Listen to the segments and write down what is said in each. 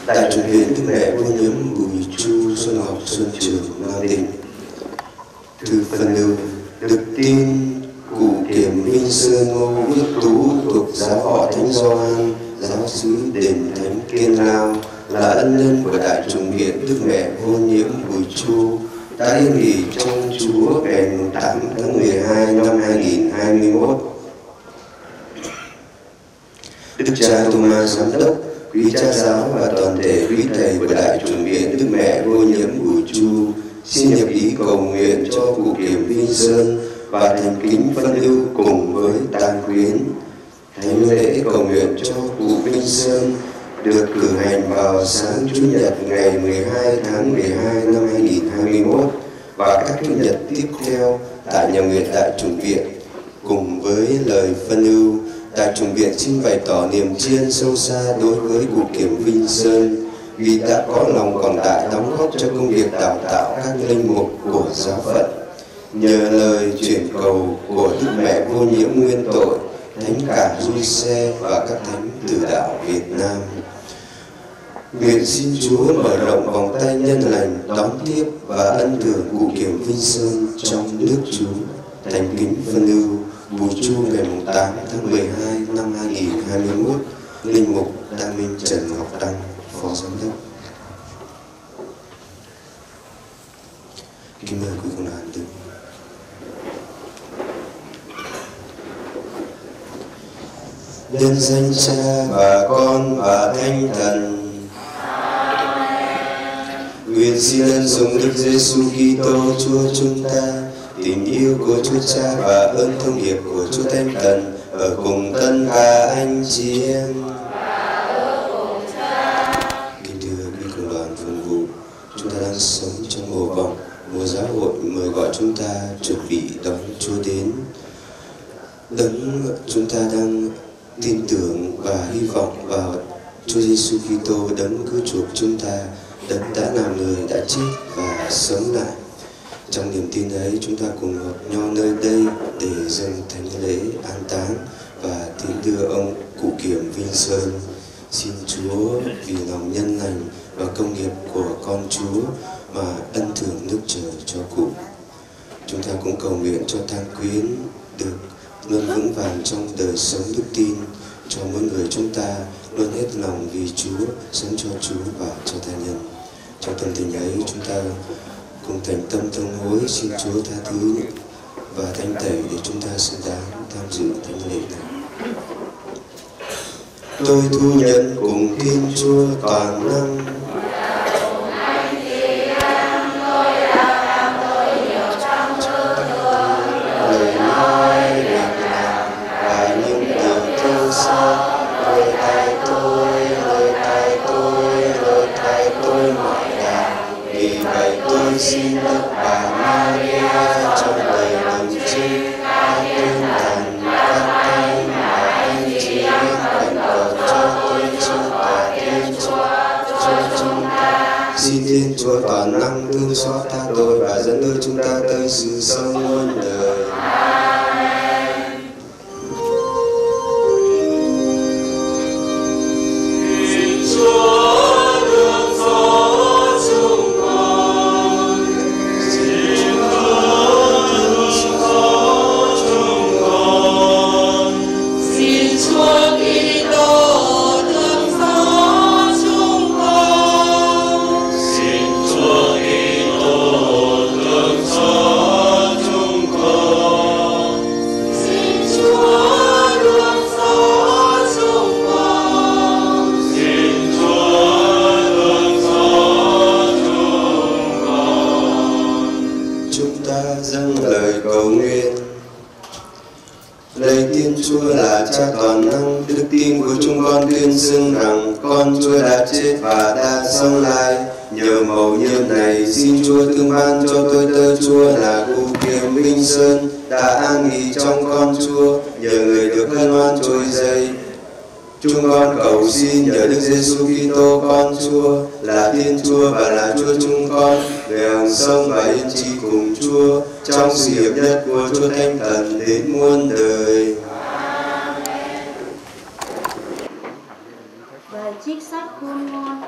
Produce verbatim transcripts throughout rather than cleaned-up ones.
Đại chủ hiến Đức Mẹ Vô Nhiễm Bùi Chu Xuân Ngọc Xuân Trường Nam Định. Thư phần lưu: được tin cụ Kiểm Vinh Sơn Ngô Viết Tú thuộc giáo họ Thánh Gioan, giáo xứ Đền Thánh Kiên Lao, là ân nhân của Đại chủng viện Đức Mẹ Vô Nhiễm Bùi Chu, đã yên nghỉ trong Chúa ngày tám tháng mười hai năm hai nghìn không trăm hai mươi mốt. Đức cha Thomas giám đốc, quý cha giáo và toàn thể quý thầy của Đại chủng viện Đức Mẹ Vô Nhiễm Bùi Chu xin nhập ý cầu nguyện cho cụ Kiểm Vinh Sơn và thành kính phân lưu cùng với tang quyến. Thánh lễ cầu nguyện cho cụ Vinh Sơn được cử hành vào sáng Chủ nhật ngày mười hai tháng mười hai năm hai nghìn không trăm hai mươi mốt và các Chủ nhật tiếp theo tại nhà nguyện Đại chủng viện. Cùng với lời phân ưu, Đại chủng viện xin bày tỏ niềm tri ân sâu xa đối với cụ Kiểm Vinh Sơn vì đã có lòng quảng đại đóng góp cho công việc đào tạo các linh mục của giáo phận. Nhờ lời chuyển cầu của Đức Mẹ Vô Nhiễm Nguyên Tội, Thánh Cả Giuse và các thánh tử đạo Việt Nam, nguyện xin Chúa mở rộng vòng tay nhân lành đón tiếp và ân thưởng cụ Kiểm Vinh Sơn trong nước Chúa. Thành kính phân lưu Bùi Chu ngày tám tháng mười hai năm hai nghìn không trăm hai mươi mốt. Linh mục Đăng Minh Trần Ngọc Đăng, Phó Giám đốc. Kính mời quý công đoàn đứng. Nhân danh Cha và Con và Thánh Thần. Nguyện xin ân sủng Đức Giêsu Kitô Chúa chúng ta, tình yêu của Chúa Cha và ơn thông hiệp của Chúa Thánh Thần ở cùng tất cả anh chị em. Kính thưa quý cộng đoàn phụng vụ, chúng ta đang sống trong mùa vọng, mùa giáo hội mời gọi chúng ta chuẩn bị đón Chúa đến. Đấng chúng ta đang tin tưởng và hy vọng vào Chúa Giêsu Kitô, đấng cứu chuộc chúng ta, đấng đã làm người, đã chết và sống lại. Trong niềm tin ấy, chúng ta cùng hợp nhau nơi đây để dâng thánh lễ an táng và tín đưa ông cụ Kiểm Vinh Sơn. Xin Chúa vì lòng nhân lành và công nghiệp của con Chúa mà ân thưởng nước trời cho cụ. Chúng ta cũng cầu nguyện cho tang quyến được luôn vững vàng trong đời sống đức tin, cho mỗi người chúng ta luôn hết lòng vì Chúa, sống cho Chúa và cho tha nhân. Trong tâm tình ấy, chúng ta cùng thành tâm thông hối xin Chúa tha thứ và thánh tẩy để chúng ta xứng đáng tham dự thánh lễ này. Tôi thu nhận cùng Thiên Chúa toàn năng, lời nói, việc làm và những điều thơ xa, lời thay tôi, lời thay tôi, lời thay tôi mọi đàng. Vì vậy tôi xin Đức Bà Maria trong đời đồng trinh, các tiên thần, các thánh và anh chị em khẩn cầu cho tôi trong tòa Thiên Chúa cho chúng ta. Xin Thiên Chúa toàn năng thương xót tha tội và dẫn đưa chúng ta tới sự sống muôn đời. Xưng rằng con Chúa đã chết và đã sống lại. Nhờ mầu nhiệm này xin Chúa thương ban cho tôi tớ Chúa là cụ Kiểm Vinh Sơn đã an nghỉ trong con Chúa, nhờ người được hân hoan trôi dậy. Chúng con cầu xin nhờ Đức Giêsu Kitô con Chúa là Thiên Chúa và là Chúa chúng con, người hằng sống và yên trị cùng Chúa trong sự hiệp nhất của Chúa Thánh Thần đến muôn đời. Bài trích sách khôn ngoan.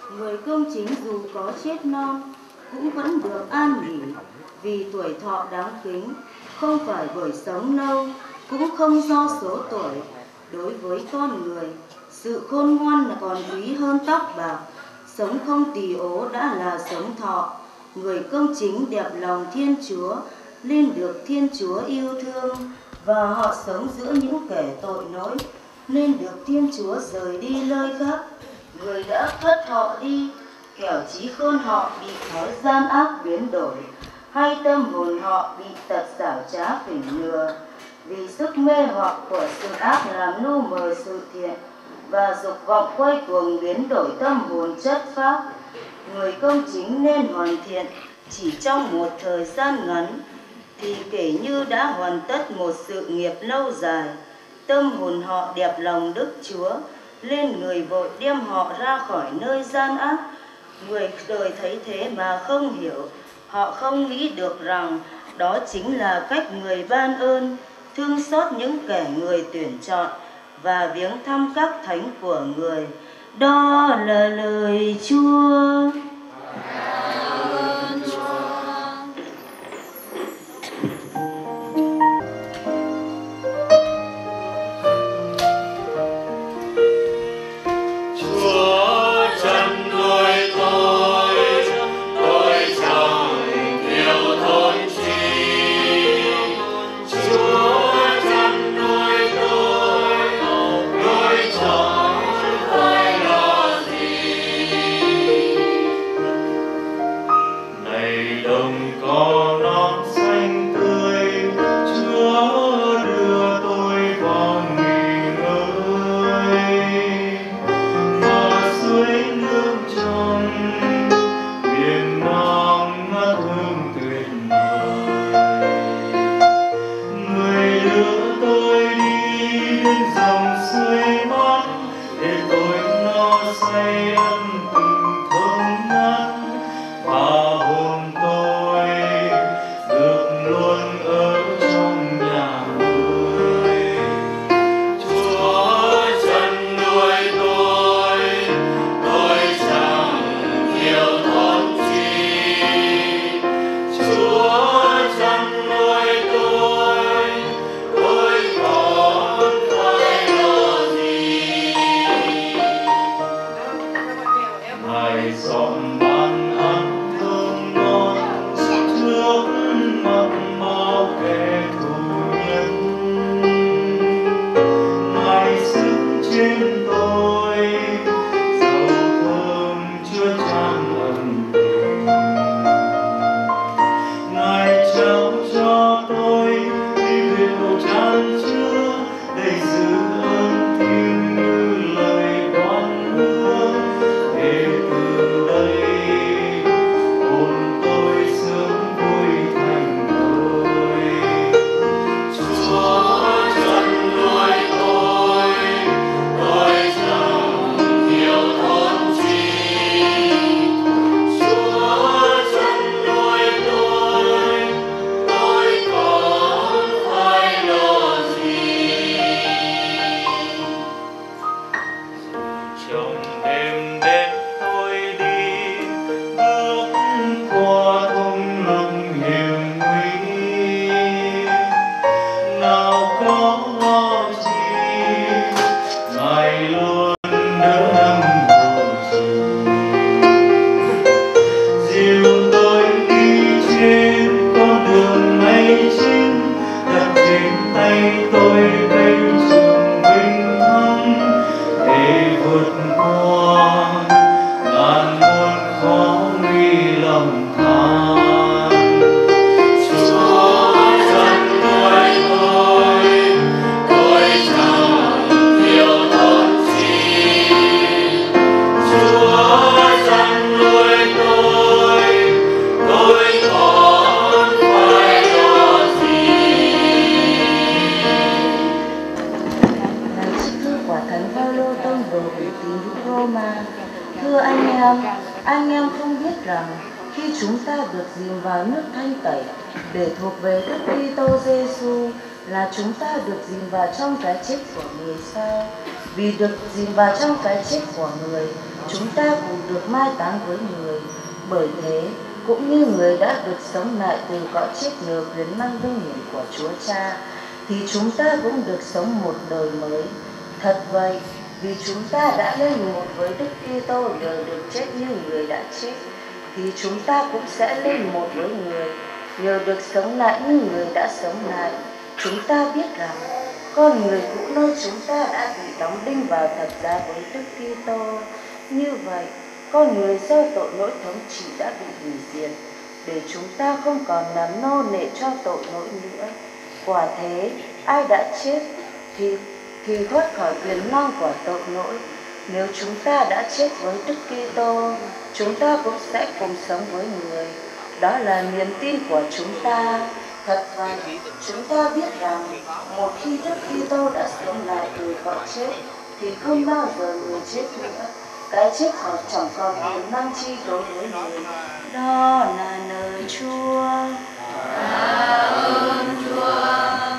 Người công chính dù có chết non cũng vẫn được an nghỉ, vì tuổi thọ đáng kính, không phải bởi sống lâu, cũng không do số tuổi. Đối với con người, sự khôn ngoan là còn quý hơn tóc bạc, sống không tỳ ố đã là sống thọ. Người công chính đẹp lòng Thiên Chúa, nên được Thiên Chúa yêu thương, và họ sống giữa những kẻ tội lỗi, nên được Thiên Chúa rời đi nơi khác. Người đã cất họ đi, kẻo trí khôn họ bị thói gian ác biến đổi, hay tâm hồn họ bị tật xảo trá phỉnh lừa. Vì sức mê hoặc của sự ác làm lu mờ sự thiện, và dục vọng quay cuồng biến đổi tâm hồn chất phác. Người công chính nên hoàn thiện chỉ trong một thời gian ngắn, thì kể như đã hoàn tất một sự nghiệp lâu dài. Tâm hồn họ đẹp lòng Đức Chúa, nên người vội đem họ ra khỏi nơi gian ác. Người đời thấy thế mà không hiểu, họ không nghĩ được rằng đó chính là cách người ban ơn, thương xót những kẻ người tuyển chọn, và viếng thăm các thánh của người. Đó là lời Chúa. là chúng ta được dìm vào trong cái chết của người sao? Vì được dìm vào trong cái chết của người, chúng ta cũng được mai táng với người. Bởi thế, cũng như người đã được sống lại từ cõi chết nhờ quyền năng vinh hiển của Chúa Cha, thì chúng ta cũng được sống một đời mới. Thật vậy, vì chúng ta đã lên một với Đức Kitô nhờ được chết như người đã chết, thì chúng ta cũng sẽ lên một với người nhờ được sống lại như người đã sống lại. Chúng ta biết rằng con người cũ nơi chúng ta đã bị đóng đinh vào thập giá với Đức Kitô. Như vậy, con người do tội lỗi thống trị đã bị hủy diệt, để chúng ta không còn làm nô lệ cho tội lỗi nữa. Quả thế, ai đã chết thì thì thoát khỏi quyền năng của tội lỗi. Nếu chúng ta đã chết với Đức Kitô, chúng ta cũng sẽ cùng sống với người. Đó là niềm tin của chúng ta. Thật vậy, chúng ta biết rằng một khi Đức Kitô đã sống lại từ cõi chết, thì không bao giờ người chết nữa. Cái chết họ chẳng còn quyền năng chi đối với người. Đó là lời Chúa. Tạ ơn Chúa.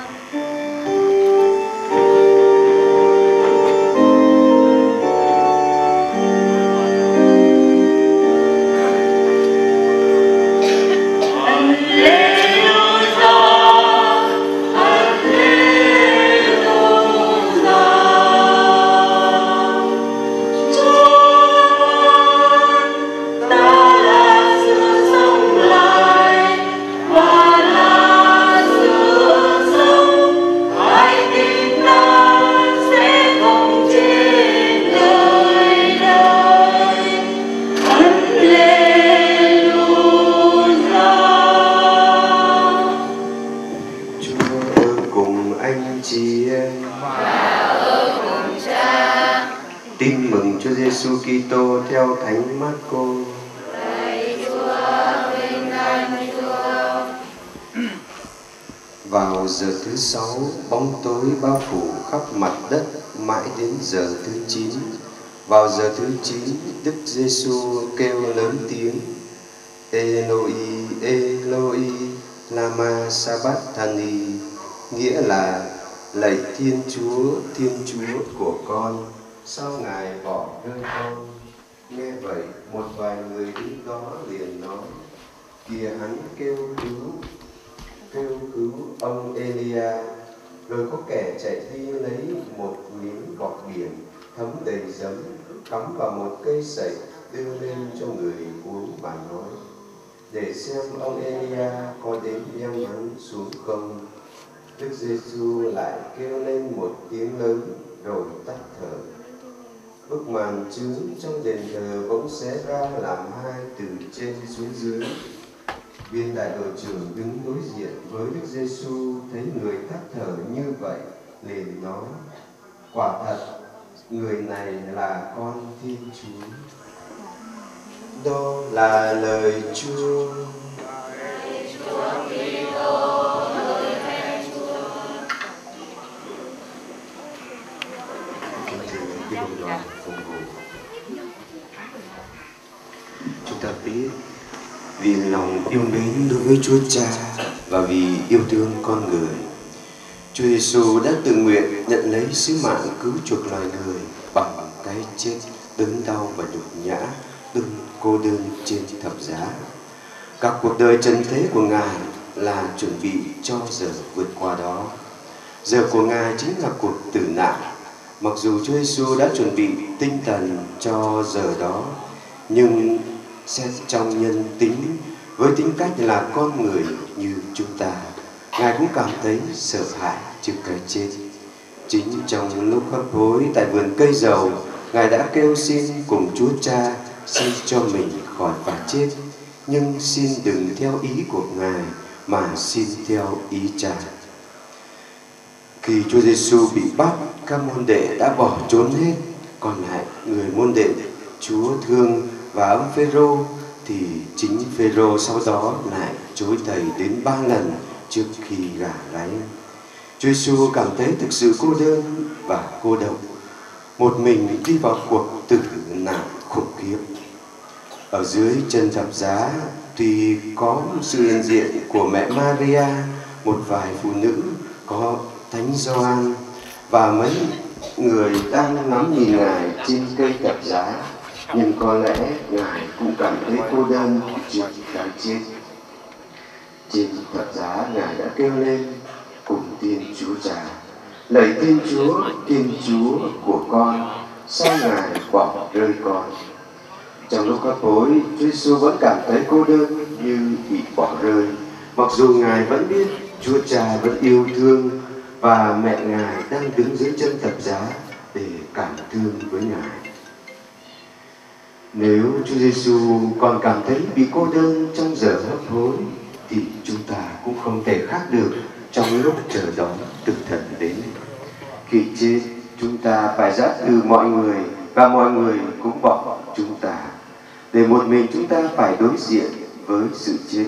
Tin mừng Chúa Giêsu Kitô theo Thánh Mác-cô. Lạy Chúa, vinh danh Chúa. Vào giờ thứ sáu, bóng tối bao phủ khắp mặt đất mãi đến giờ thứ chín. Vào giờ thứ chín, Đức Giêsu kêu lớn tiếng: Eloi, Eloi, lama sabachthani, nghĩa là lạy Thiên Chúa, Thiên Chúa của con, sao Ngài bỏ rơi con? Nghe vậy, một vài người đứng đó liền nói: Kìa hắn kêu cứu, kêu cứu ông Elia. Rồi có kẻ chạy đi lấy một miếng bọt biển thấm đầy giấm, cắm vào một cây sậy, đưa lên cho người uống và nói: Để xem ông Elia có đến đem hắn xuống không. Đức Giêsu lại kêu lên một tiếng lớn, rồi tắt thở. Bức màn trướng trong đền thờ bỗng xé ra làm hai từ trên xuống dưới. Viên đại đội trưởng đứng đối diện với Đức Giêsu thấy người tắt thở như vậy, liền nói: Quả thật, người này là con Thiên Chúa. Đó là lời Chúa. Chúng ta biết vì lòng yêu mến đối với Chúa Cha và vì yêu thương con người, Chúa Giêsu đã tự nguyện nhận lấy sứ mạng cứu chuộc loài người bằng cái chết đớn đau và nhục nhã, đơn cô đơn trên thập giá. Cả cuộc đời trần thế của Ngài là chuẩn bị cho giờ vượt qua đó. Giờ của Ngài chính là cuộc tử nạn. Mặc dù Chúa Giêsu đã chuẩn bị tinh thần cho giờ đó, nhưng xét trong nhân tính, với tính cách là con người như chúng ta, Ngài cũng cảm thấy sợ hãi trước cái chết. Chính trong lúc hấp hối tại vườn cây dầu, Ngài đã kêu xin cùng Chúa Cha xin cho mình khỏi phải chết, nhưng xin đừng theo ý của Ngài mà xin theo ý Cha. Khi Chúa Giêsu bị bắt, các môn đệ đã bỏ trốn hết, còn lại người môn đệ Chúa thương và ông Phêrô, thì chính Phêrô sau đó lại chối thầy đến ba lần trước khi gả gáy. Chúa Giêsu cảm thấy thực sự cô đơn và cô độc, một mình đi vào cuộc tử nạn khủng khiếp. Ở dưới chân thập giá, tuy có sự hiện diện của mẹ Maria, một vài phụ nữ, có Thánh Gioan và mấy người đang ngắm nhìn Ngài trên cây thập giá, nhưng có lẽ Ngài cũng cảm thấy cô đơn trước cái chết. Trên thập giá, Ngài đã kêu lên cùng Thiên Chúa Cha: lạy Thiên Chúa, Thiên Chúa của con, sao Ngài bỏ rơi con? Trong lúc hấp hối, Chúa Giêsu vẫn cảm thấy cô đơn như bị bỏ rơi, mặc dù Ngài vẫn biết Chúa Cha vẫn yêu thương và mẹ Ngài đang đứng dưới chân thập giá để cảm thương với Ngài. Nếu Chúa Giêsu còn cảm thấy bị cô đơn trong giờ hấp hối, thì chúng ta cũng không thể khác được trong lúc chờ đón tử thần đến. Khi chết, chúng ta phải giã từ mọi người và mọi người cũng bỏ chúng ta, để một mình chúng ta phải đối diện với sự chết.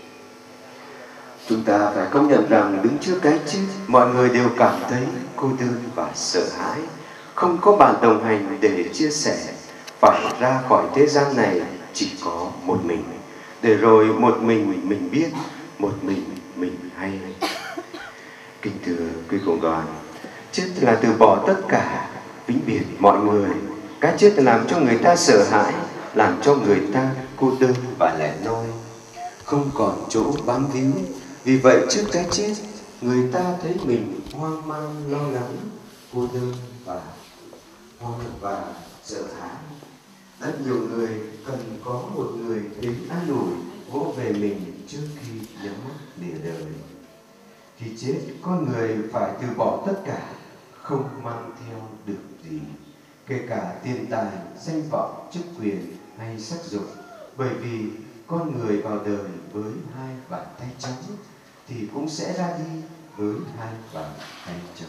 Chúng ta phải công nhận rằng đứng trước cái chết, mọi người đều cảm thấy cô đơn và sợ hãi, không có bạn đồng hành để chia sẻ. Phải ra khỏi thế gian này chỉ có một mình, để rồi một mình mình biết, một mình mình hay. Kính thưa quý cộng đoàn, chết là từ bỏ tất cả, vĩnh biệt mọi người. Cái chết làm cho người ta sợ hãi, làm cho người ta cô đơn và lẻ loi, không còn chỗ bám víu. Vì vậy trước cái chết, người ta thấy mình hoang mang, lo lắng, cô đơn và hoang và sợ hãi. Rất nhiều người cần có một người đến an ủi, vỗ về mình trước khi nhắm mắt lìa đời. Khi chết, con người phải từ bỏ tất cả, không mang theo được gì, kể cả tiền tài, danh vọng, chức quyền hay sắc dục. Bởi vì con người vào đời với hai bàn tay trắng thì cũng sẽ ra đi với hai bàn tay trắng.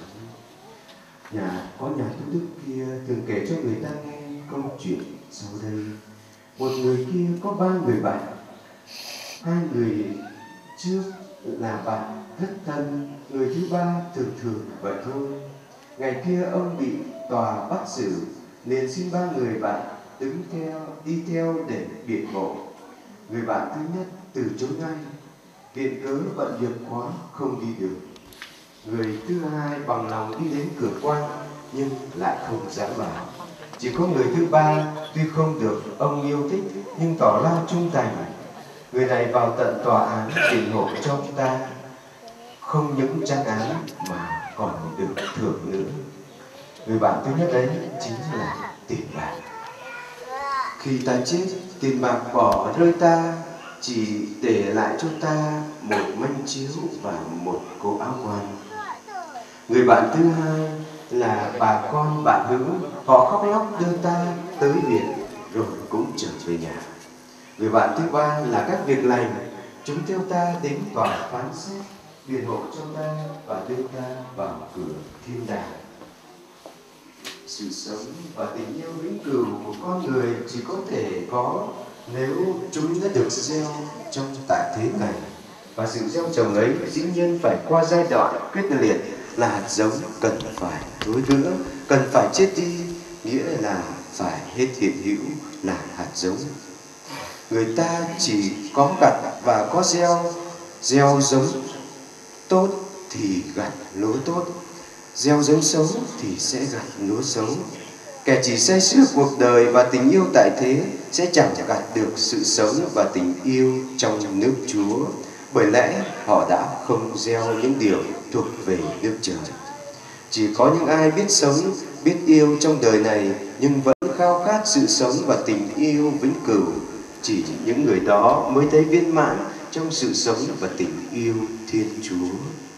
Nhà có nhà tu đức kia từng kể cho người ta nghe câu chuyện sau đây. Một người kia có ba người bạn. Hai người trước là bạn rất thân, người thứ ba thường thường vậy thôi. Ngày kia ông bị tòa bắt xử, liền xin ba người bạn đứng theo đi theo để biện hộ. Người bạn thứ nhất từ chối ngay, viện cớ bận việc quá không đi được. Người thứ hai bằng lòng đi đến cửa quan nhưng lại không dám vào. Chỉ có người thứ ba tuy không được ông yêu thích nhưng tỏ ra trung thành. Người này vào tận tòa án biện hộ cho ông ta, không những tranh án mà còn được thưởng nữa. Người bạn thứ nhất đấy chính là tiền bạc. Khi ta chết, tiền bạc bỏ rơi ta, chỉ để lại cho ta một manh chiếu và một cố áo quan. Người bạn thứ hai là bà con bạn hữu, họ khóc lóc đưa ta tới viện rồi cũng trở về nhà. Người bạn thứ ba là các việc lành, chúng theo ta đến tòa phán xét, biện hộ cho ta và đưa ta vào cửa thiên đàng. Sự sống và tình yêu vĩnh cửu của con người chỉ có thể có nếu chúng đã được gieo trong tại thế này. Và sự gieo trồng ấy dĩ nhiên phải qua giai đoạn quyết liệt, là hạt giống cần phải thối rữa, cần phải chết đi, nghĩa là phải hết hiện hữu là hạt giống. Người ta chỉ có gặt và có gieo, gieo giống tốt thì gặt lúa tốt, gieo giống xấu thì sẽ gặt lúa xấu. Kẻ chỉ say sưa cuộc đời và tình yêu tại thế sẽ chẳng gặt được sự sống và tình yêu trong nước Chúa, bởi lẽ họ đã không gieo những điều thuộc về nước trời. Chỉ có những ai biết sống, biết yêu trong đời này nhưng vẫn khao khát sự sống và tình yêu vĩnh cửu, chỉ những người đó mới thấy viên mãn trong sự sống và tình yêu Thiên Chúa.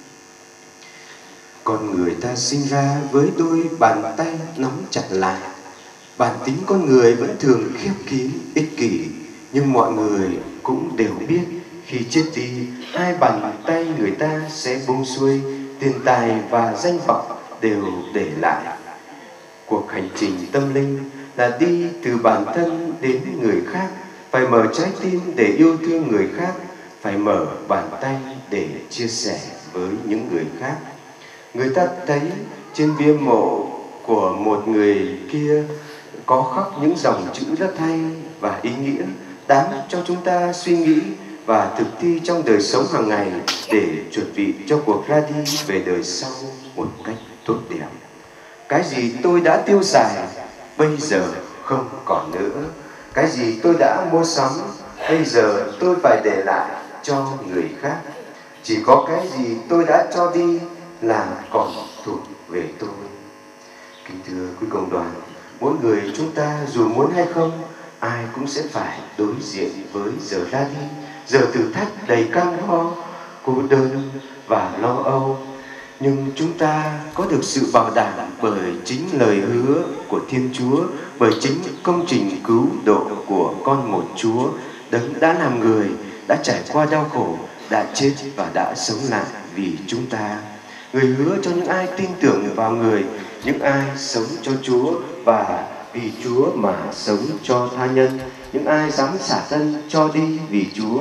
Con người ta sinh ra với đôi bàn tay nắm chặt lại. Bản tính con người vẫn thường khép kín, ích kỷ, nhưng mọi người cũng đều biết khi chết đi, hai bàn tay người ta sẽ buông xuôi, tiền tài và danh vọng đều để lại. Cuộc hành trình tâm linh là đi từ bản thân đến người khác, phải mở trái tim để yêu thương người khác, phải mở bàn tay để chia sẻ với những người khác. Người ta thấy trên bia mộ của một người kia có khắc những dòng chữ rất hay và ý nghĩa, đáng cho chúng ta suy nghĩ và thực thi trong đời sống hàng ngày để chuẩn bị cho cuộc ra đi về đời sau một cách tốt đẹp. Cái gì tôi đã tiêu xài bây giờ không còn nữa. Cái gì tôi đã mua sắm bây giờ tôi phải để lại cho người khác. Chỉ có cái gì tôi đã cho đi là còn thuộc về tôi. Kính thưa quý cộng đoàn, mỗi người chúng ta dù muốn hay không, ai cũng sẽ phải đối diện với giờ ra đi, giờ thử thách đầy cam go, cô đơn và lo âu. Nhưng chúng ta có được sự bảo đảm bởi chính lời hứa của Thiên Chúa, bởi chính công trình cứu độ của con một Chúa, Đấng đã làm người, đã trải qua đau khổ, đã chết và đã sống lại vì chúng ta. Người hứa cho những ai tin tưởng vào người, những ai sống cho Chúa và vì Chúa mà sống cho tha nhân, những ai dám xả thân cho đi vì Chúa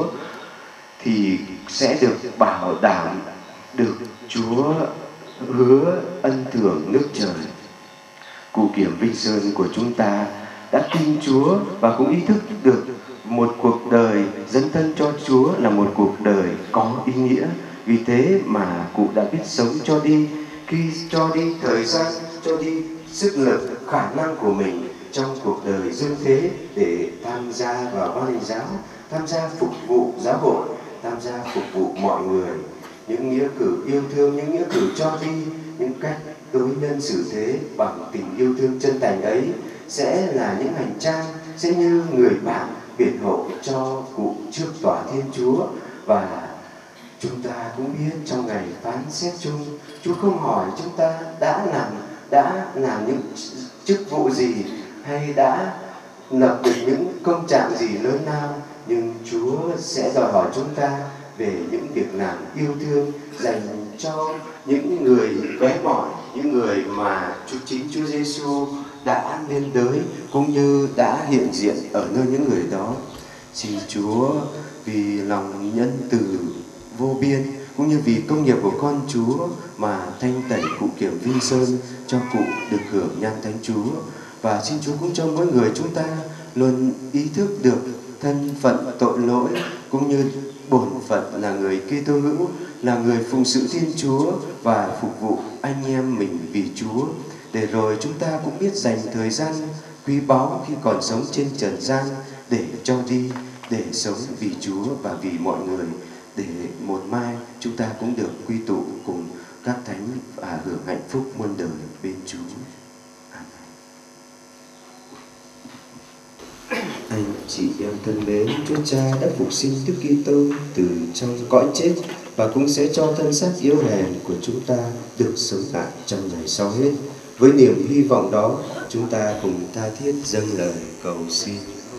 thì sẽ được bảo đảm được Chúa hứa ân thưởng nước trời. Cụ Kiểm Vinh Sơn của chúng ta đã tin Chúa và cũng ý thức được một cuộc đời dấn thân cho Chúa là một cuộc đời có ý nghĩa. Vì thế mà cụ đã biết sống cho đi, khi cho đi thời gian, cho đi sức lực, khả năng của mình trong cuộc đời dương thế để tham gia vào ban hành giáo, tham gia phục vụ giáo hội, tham gia phục vụ mọi người. Những nghĩa cử yêu thương, những nghĩa cử cho đi, những cách đối nhân xử thế bằng tình yêu thương chân thành ấy sẽ là những hành trang, sẽ như người bạn biện hộ cho cụ trước tòa Thiên Chúa. Và chúng ta cũng biết trong ngày phán xét chung, Chúa không hỏi chúng ta đã làm đã làm những chức vụ gì hay đã lập được những công trạng gì lớn lao, nhưng Chúa sẽ đòi hỏi chúng ta về những việc làm yêu thương dành cho những người bé mọn, những người mà Chúa chính Chúa Giêsu đã lên đới cũng như đã hiện diện ở nơi những người đó. Xin Chúa vì lòng nhân từ vô biên cũng như vì công nghiệp của con Chúa mà thanh tẩy cụ Kiểm Vinh Sơn cho cụ được hưởng nhan thánh Chúa. Và xin Chúa cũng cho mỗi người chúng ta luôn ý thức được thân phận tội lỗi cũng như bổn phận là người Kitô hữu, là người phụng sự Thiên Chúa và phục vụ anh em mình vì Chúa, để rồi chúng ta cũng biết dành thời gian quý báu khi còn sống trên trần gian để cho đi, để sống vì Chúa và vì mọi người, để một mai chúng ta cũng được quy tụ cùng các thánh và hưởng hạnh phúc muôn đời bên Chúa. Anh chị em thân mến, Chúa Cha đã phục sinh Đức Kitô từ trong cõi chết và cũng sẽ cho thân xác yếu hèn của chúng ta được sống lại trong ngày sau hết. Với niềm hy vọng đó, chúng ta cùng tha thiết dâng lời cầu xin.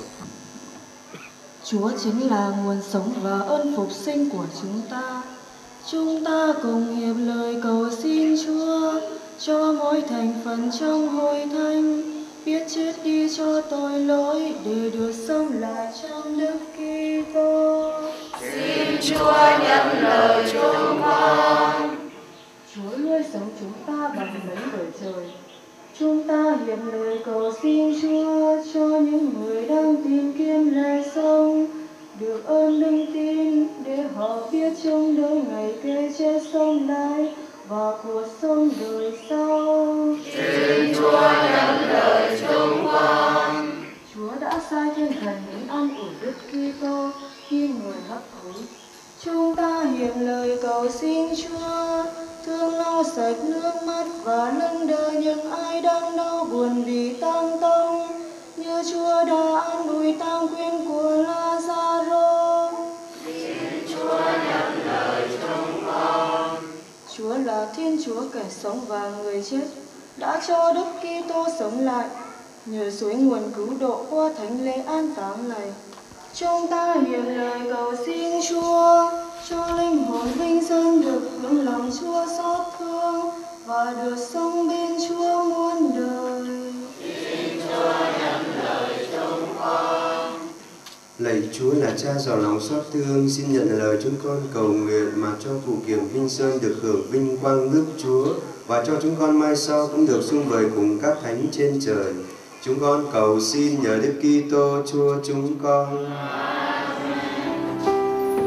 Chúa chính là nguồn sống và ơn phục sinh của chúng ta. Chúng ta cùng hiệp lời cầu xin Chúa cho mỗi thành phần trong hội thánh biết chết đi cho tội lỗi để được sống lại trong Đức Kitô. Xin Chúa nhận lời chúng con. Chúa nuôi sống chúng ta bằng lấy bởi trời. Chúng ta hiệp lời cầu xin Chúa cho những người đang tìm kiếm lẽ sống được ơn đức tin để họ biết trong đời ngày kề chết sống lại và cuộc sống đời sau. Xin Chúa nhận lời chúng con. Chúa đã sai thiên thần đến an ủi Đức Kitô khi người hấp hối. Chúng ta hiệp lời cầu xin Chúa thương lau sạch nước mắt và nâng đỡ những ai đang đau buồn vì tang tông, như Chúa đã an ủi tang quyến của Lazaro. Xin Chúa nhận lời chúng con. Chúa là Thiên Chúa kẻ sống và người chết, đã cho Đức Kitô sống lại nhờ suối nguồn cứu độ qua thánh lễ an táng này. Chúng ta hiệp lời cầu xin Chúa cho linh hồn Vinh Sơn được hướng lòng Chúa xót thương và được sống bên Chúa muôn đời. Xin Chúa nhận lời chúng con. Lạy Chúa là Cha giàu lòng xót thương, xin nhận lời chúng con cầu nguyện mà cho cụ Kiểm Vinh Sơn được hưởng vinh quang nước Chúa và cho chúng con mai sau cũng được sum vầy cùng các thánh trên trời. Chúng con cầu xin nhờ Đức Kitô Chúa chúng con. Amen.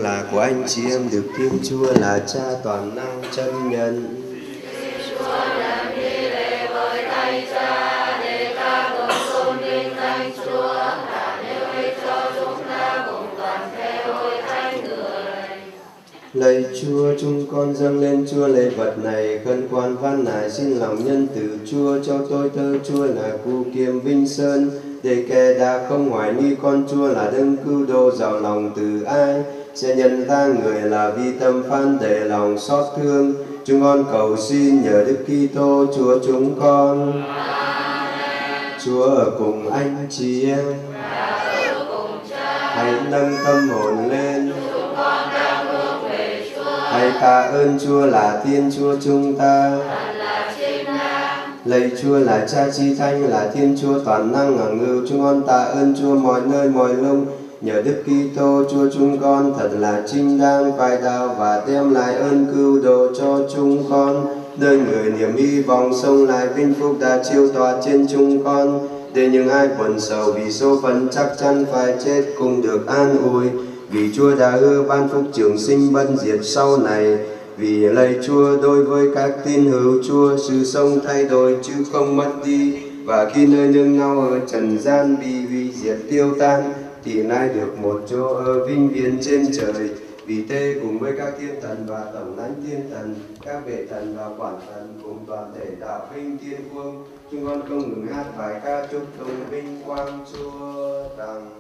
là của anh chị em, được Thiên Chúa là Cha toàn năng chấp nhận. Chúa làm đi lễ với Thánh Cha để ta cùng tôn vinh danh Chúa, là nơi cho chúng ta cùng toàn thể hội thánh người. Lạy Chúa, chúng con dâng lên Chúa lễ vật này, khẩn khoan van nài xin lòng nhân từ Chúa cho tôi tớ Chúa là Cụ Kiệm Vinh Sơn, để kẻ đã không hoài nghi con Chúa là đấng cứu độ giàu lòng từ ai, sẽ nhận ra người là vi tâm phán để lòng xót thương. Chúng con cầu xin nhờ Đức Kitô Chúa chúng con. Amen. Chúa ở cùng anh chị em. Hãy nâng tâm hồn lên. Chúng con đang hướng về Chúa. Hãy tạ ơn Chúa là Thiên Chúa chúng ta. Thật là chính đáng. Lạy Chúa là Cha Chi Thánh, là Thiên Chúa toàn năng ngàn ngưu. Chúng con tạ ơn Chúa mọi nơi mọi lúc. Nhờ Đức Kitô Chúa chúng con thật là chính đáng phải đạo và đem lại ơn cứu độ cho chúng con. Nơi người niềm hy vọng sống lại vinh phúc đã chiếu tỏa trên chúng con, để những ai buồn sầu vì số phận chắc chắn phải chết cũng được an ủi. Vì Chúa đã hứa ban phúc trường sinh bất diệt sau này. Vì lạy Chúa, đối với các tín hữu Chúa, sự sống thay đổi chứ không mất đi. Và khi nơi nương nhau ở trần gian bị hủy diệt tiêu tan, thì nay được một chỗ ở vinh viễn trên trời. Vì thế cùng với các thiên thần và tổng lãnh thiên thần, các vệ thần và quản thần cùng toàn thể đạo vinh thiên vương, chúng con không ngừng hát bài ca chúc tụng vinh quang Chúa rằng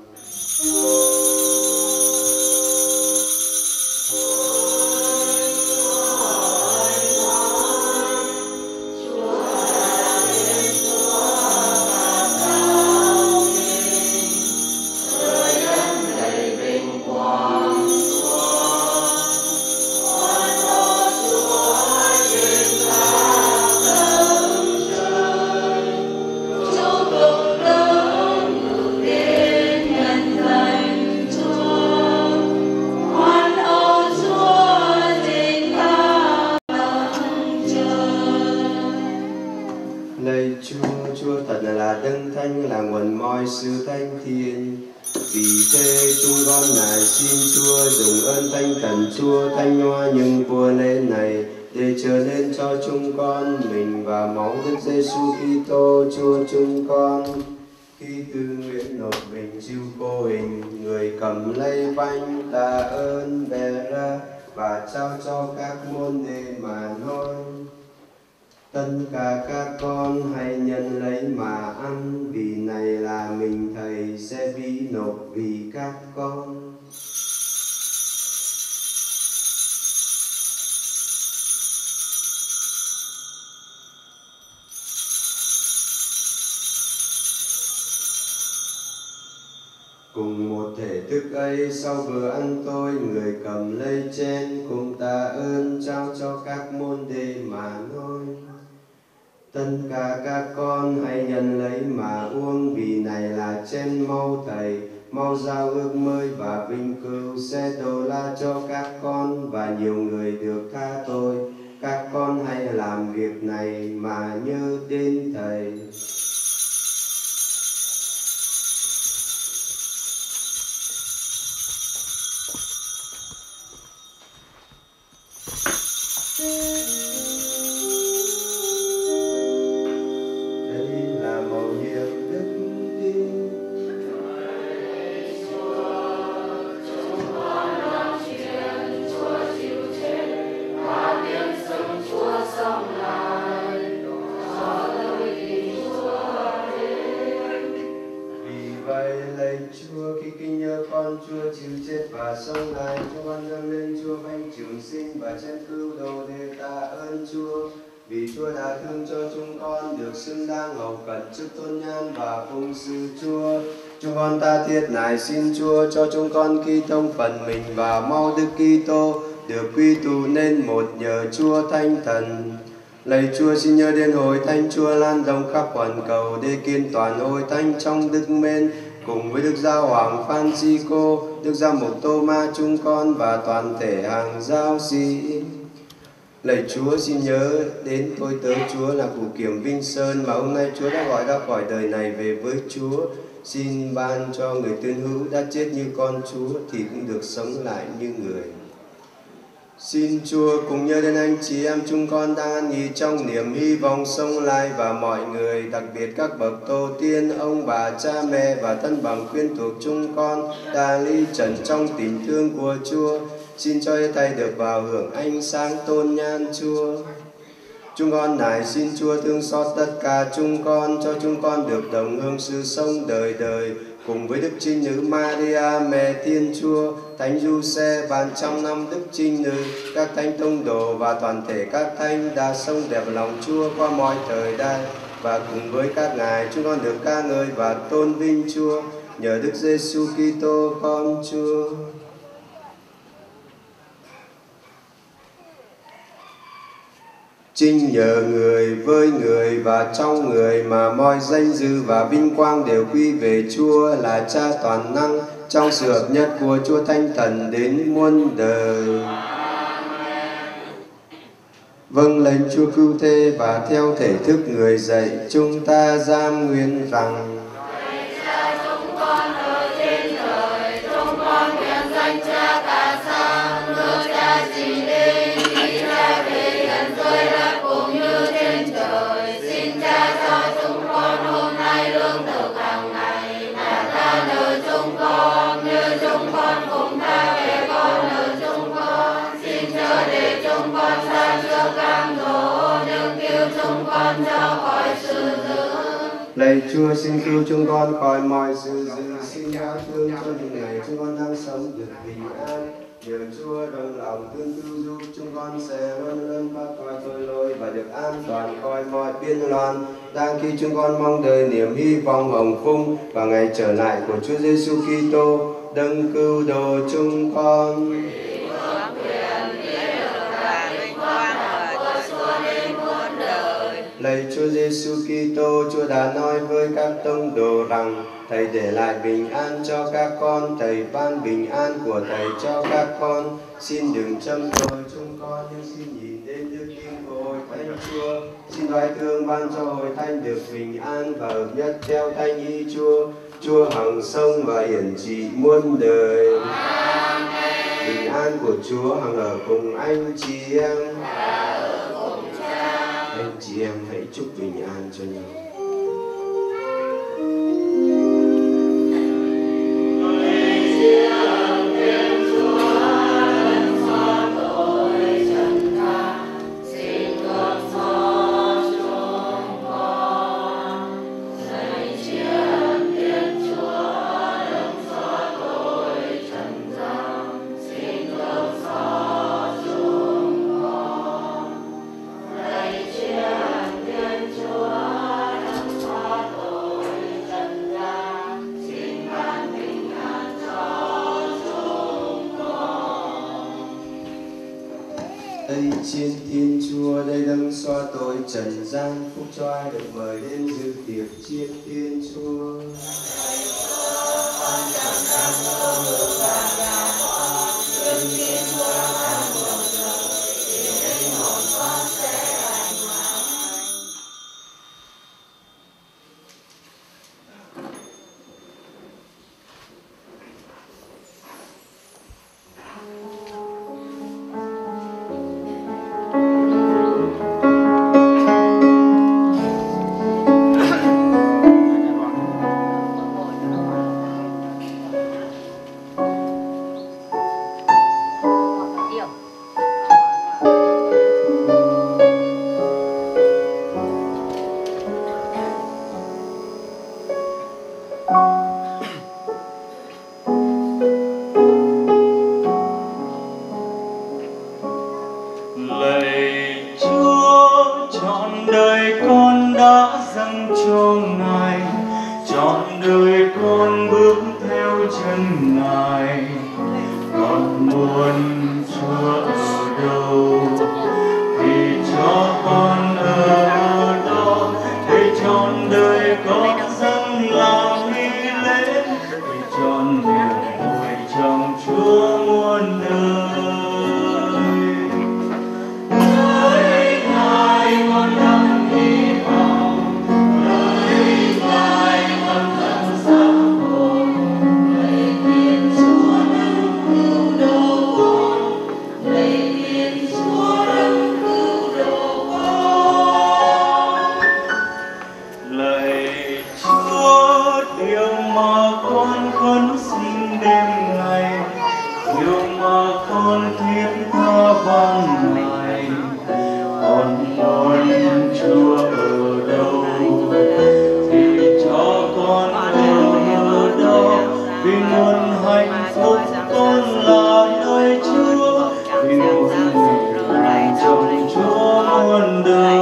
là nguồn mọi sự thánh thiện. Vì thế chúng con nài xin Chúa dùng ơn thánh thần Chúa thanh hoa những vua lễ này, để trở nên cho chúng con mình và máu Đức Giêsu Kitô Chúa chúng con. Khi tư nguyện nộp mình chịu vô hình, người cầm lấy bánh tạ ơn bè ra và trao cho các môn đệ mà nói: tất cả các con hãy nhận lấy mà ăn, vì này là mình Thầy sẽ bị nộp vì các con. Cùng một thể thức ấy, sau bữa ăn tối, người cầm lấy chén cùng tạ ơn trao cho các môn đệ mà nói: tất cả các con hãy nhận lấy mà uống, vì này là chén máu Thầy, máu giao ước mới và vinh cửu sẽ đổ la cho các con và nhiều người được tha tội. Các con hãy làm việc này mà nhớ đến Thầy. Chúa chịu chết và sống lại, chúng con dâng lên Chúa bánh trường sinh và chén cứu độ để tạ ơn Chúa. Vì Chúa đã thương cho chúng con được xứng đáng hầu cận trước tôn nhan và phụng sự Chúa. Chúng con ta thiết nài xin Chúa cho chúng con khi thông phần mình và mau Đức Kitô được quy tụ nên một nhờ Chúa Thánh Thần. Lạy Chúa, xin nhớ đến hội thánh Chúa lan rộng khắp hoàn cầu để kiên toàn hội thánh trong đức mến, cùng với Đức Giáo Hoàng Francisco, Đức Giám mục Tô-ma chúng con và toàn thể hàng giáo sĩ. Lạy Chúa, xin nhớ đến tôi tớ Chúa là Cụ Kiệm Vinh Sơn mà hôm nay Chúa đã gọi ra khỏi đời này về với Chúa. xin ban cho người tín hữu đã chết như con Chúa thì cũng được sống lại như người. Xin Chúa cùng nhớ đến anh chị em chúng con đang an nghỉ trong niềm hy vọng sống lại, và mọi người, đặc biệt các bậc tổ tiên, ông bà, cha mẹ và thân bằng quyến thuộc chúng con đã ly trần trong tình thương của Chúa. Xin cho hết thảy được vào hưởng ánh sáng tôn nhan Chúa. Chúng con nài xin Chúa thương xót tất cả chúng con, cho chúng con được đồng hưởng sự sống đời đời cùng với Đức Trinh Nữ Maria, Mẹ Thiên Chúa, Thánh Giuse, ban trăm năm Đức Trinh Nữ, các thánh tông đồ và toàn thể các thánh đã sống đẹp lòng Chúa qua mọi thời đại. Và cùng với các ngài, chúng con được ca ngợi và tôn vinh Chúa nhờ Đức Giêsu Kitô con Chúa. Chính nhờ người, với người và trong người mà mọi danh dự và vinh quang đều quy về Chúa là Cha toàn năng, trong sự hợp nhất của Chúa Thánh Thần đến muôn đời. Vâng lệnh Chúa cứu thế và theo thể thức người dạy, chúng ta giam nguyện rằng: Cha chúng con ở trên trời, chúng con nguyện danh Cha cả sang, nước Cha chỉ đến, ý Cha thể hiện dưới đất cũng như trên trời. Xin Cha cho chúng con hôm nay lương thực hàng ngày, và tha nợ chúng con như chúng con cũng tha kẻ con nợ chúng con. Xin chớ để chúng con ra trước cám dỗ, nhưng cứu chúng con ra khỏi sự dữ. Lạy Chúa, xin cứu chúng con khỏi mọi sự dữ, xin đã thương cho những ngày chúng con đang sống được bình an. Nhờ Chúa đồng lòng thương cứu giúp chúng con sẽ luôn luôn thoát khỏi tội lỗi và được an toàn khỏi mọi biên loạn. Đang khi chúng con mong đợi niềm hy vọng hồng phúc và ngày trở lại của Chúa Giêsu Kitô, đấng cứu độ chúng con. Lạy Chúa Giêsu Kitô, Chúa đã nói với các tông đồ rằng Thầy để lại bình an cho các con, Thầy ban bình an của Thầy cho các con. Xin đừng châm chọc chúng con, nhưng xin nhìn đến đức tin của Hội Thánh Chúa. Xin đoái thương ban cho Hội Thánh được bình an và hợp nhất theo Thánh ý Chúa. Chúa hằng sống và hiển trị muôn đời. Bình an của Chúa hằng ở cùng anh chị em. Anh chị em hãy chúc bình an cho nhau. Trên Thiên Chúa đây đấng xóa tội trần gian, phúc cho ai được mời đến dự tiệc chiên Thiên Chúa. Hãy subscribe con này. Còn con Chúa ở đâu thì cho con ở đó, vì nguồn hạnh phúc con là nơi Chúa, vì nguồn mình trong Chúa muôn đời.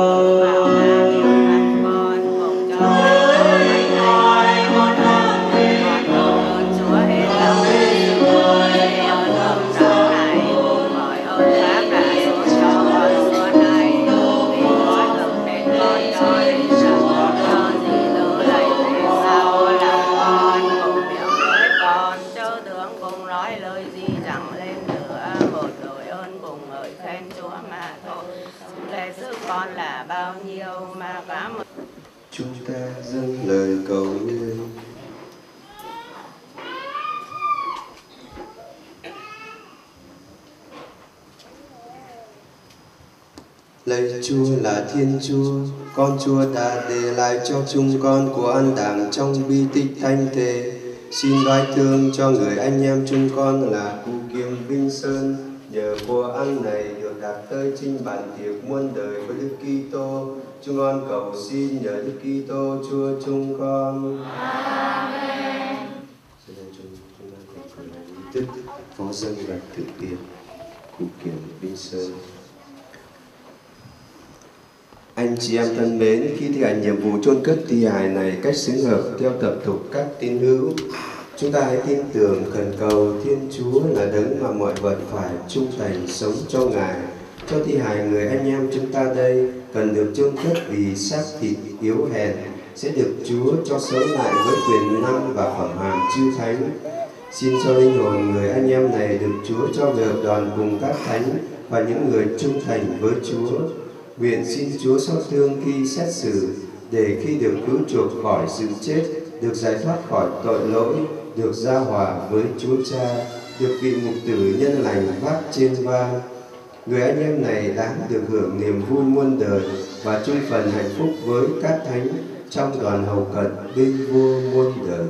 Chúng ta dâng lời cầu nguyện. Lạy Chúa là Thiên Chúa, con Chúa đã để lại cho chúng con của ăn táng trong bi tích thánh thể. Xin đoái thương cho người anh em chúng con là Cụ Kiệm Vinh Sơn, nhờ của ăn này được đạt tới chính bản tiệc muôn đời với Đức Kitô. Chúng con cầu xin nhờ Đức Kitô Chúa chúng con. Amen. Giờ đây chúng chúng ta cùng cử hành nghi thức phó dâng và tử biệt Cụ Kiệm Vinh Sơn. Anh chị em thân mến, khi thi hành nhiệm vụ chôn cất thi hài này cách xứng hợp theo tập tục các tín hữu, chúng ta hãy tin tưởng khẩn cầu Thiên Chúa là đấng mà mọi vật phải trung thành sống cho Ngài. Cho thi hài người anh em chúng ta đây cần được chôn cất vì xác thịt yếu hèn sẽ được Chúa cho sống lại với quyền năng và phẩm hàm chư thánh. Xin cho linh hồn người anh em này được Chúa cho về hợp đoàn cùng các thánh và những người trung thành với Chúa. Nguyện xin Chúa xót thương khi xét xử, để khi được cứu chuộc khỏi sự chết, được giải thoát khỏi tội lỗi, được giao hòa với Chúa Cha, được vị mục tử nhân lành vác trên vai. Người anh em này đáng được hưởng niềm vui muôn đời và chung phần hạnh phúc với các thánh trong đoàn hầu cận bên vua muôn đời.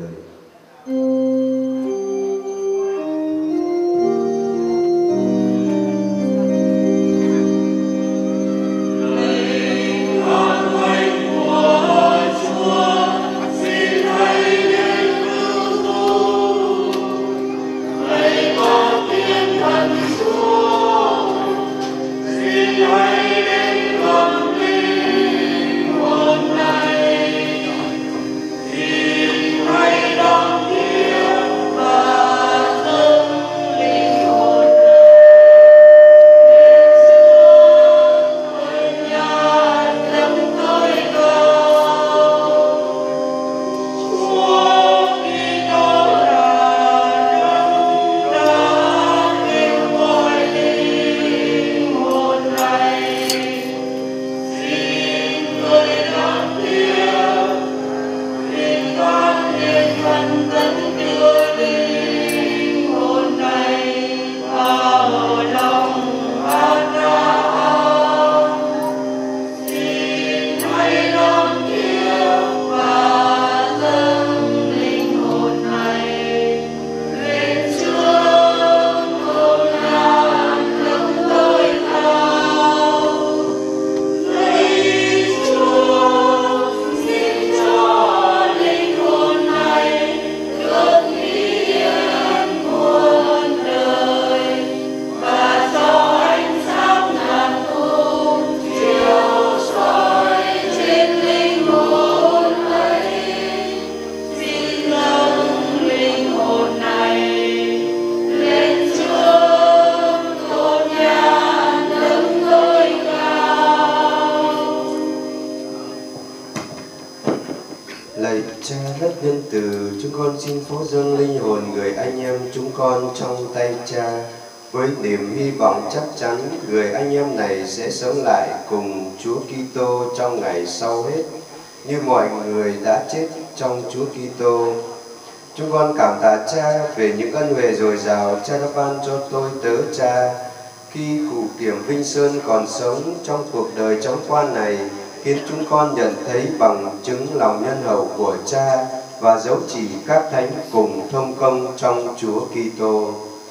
Lạy Cha rất nhân từ, chúng con xin phó dâng linh hồn người anh em chúng con trong tay Cha, với niềm hy vọng chắc chắn người anh em này sẽ sống lại cùng Chúa Kitô trong ngày sau hết, như mọi người đã chết trong Chúa Kitô. Chúng con cảm tạ Cha về những ân huệ dồi dào Cha đã ban cho tôi tớ Cha khi Cụ Kiệm Vinh Sơn còn sống trong cuộc đời chóng quan này, khiến chúng con nhận thấy bằng chứng lòng nhân hậu của Cha và dấu chỉ các thánh cùng thông công trong Chúa Kitô.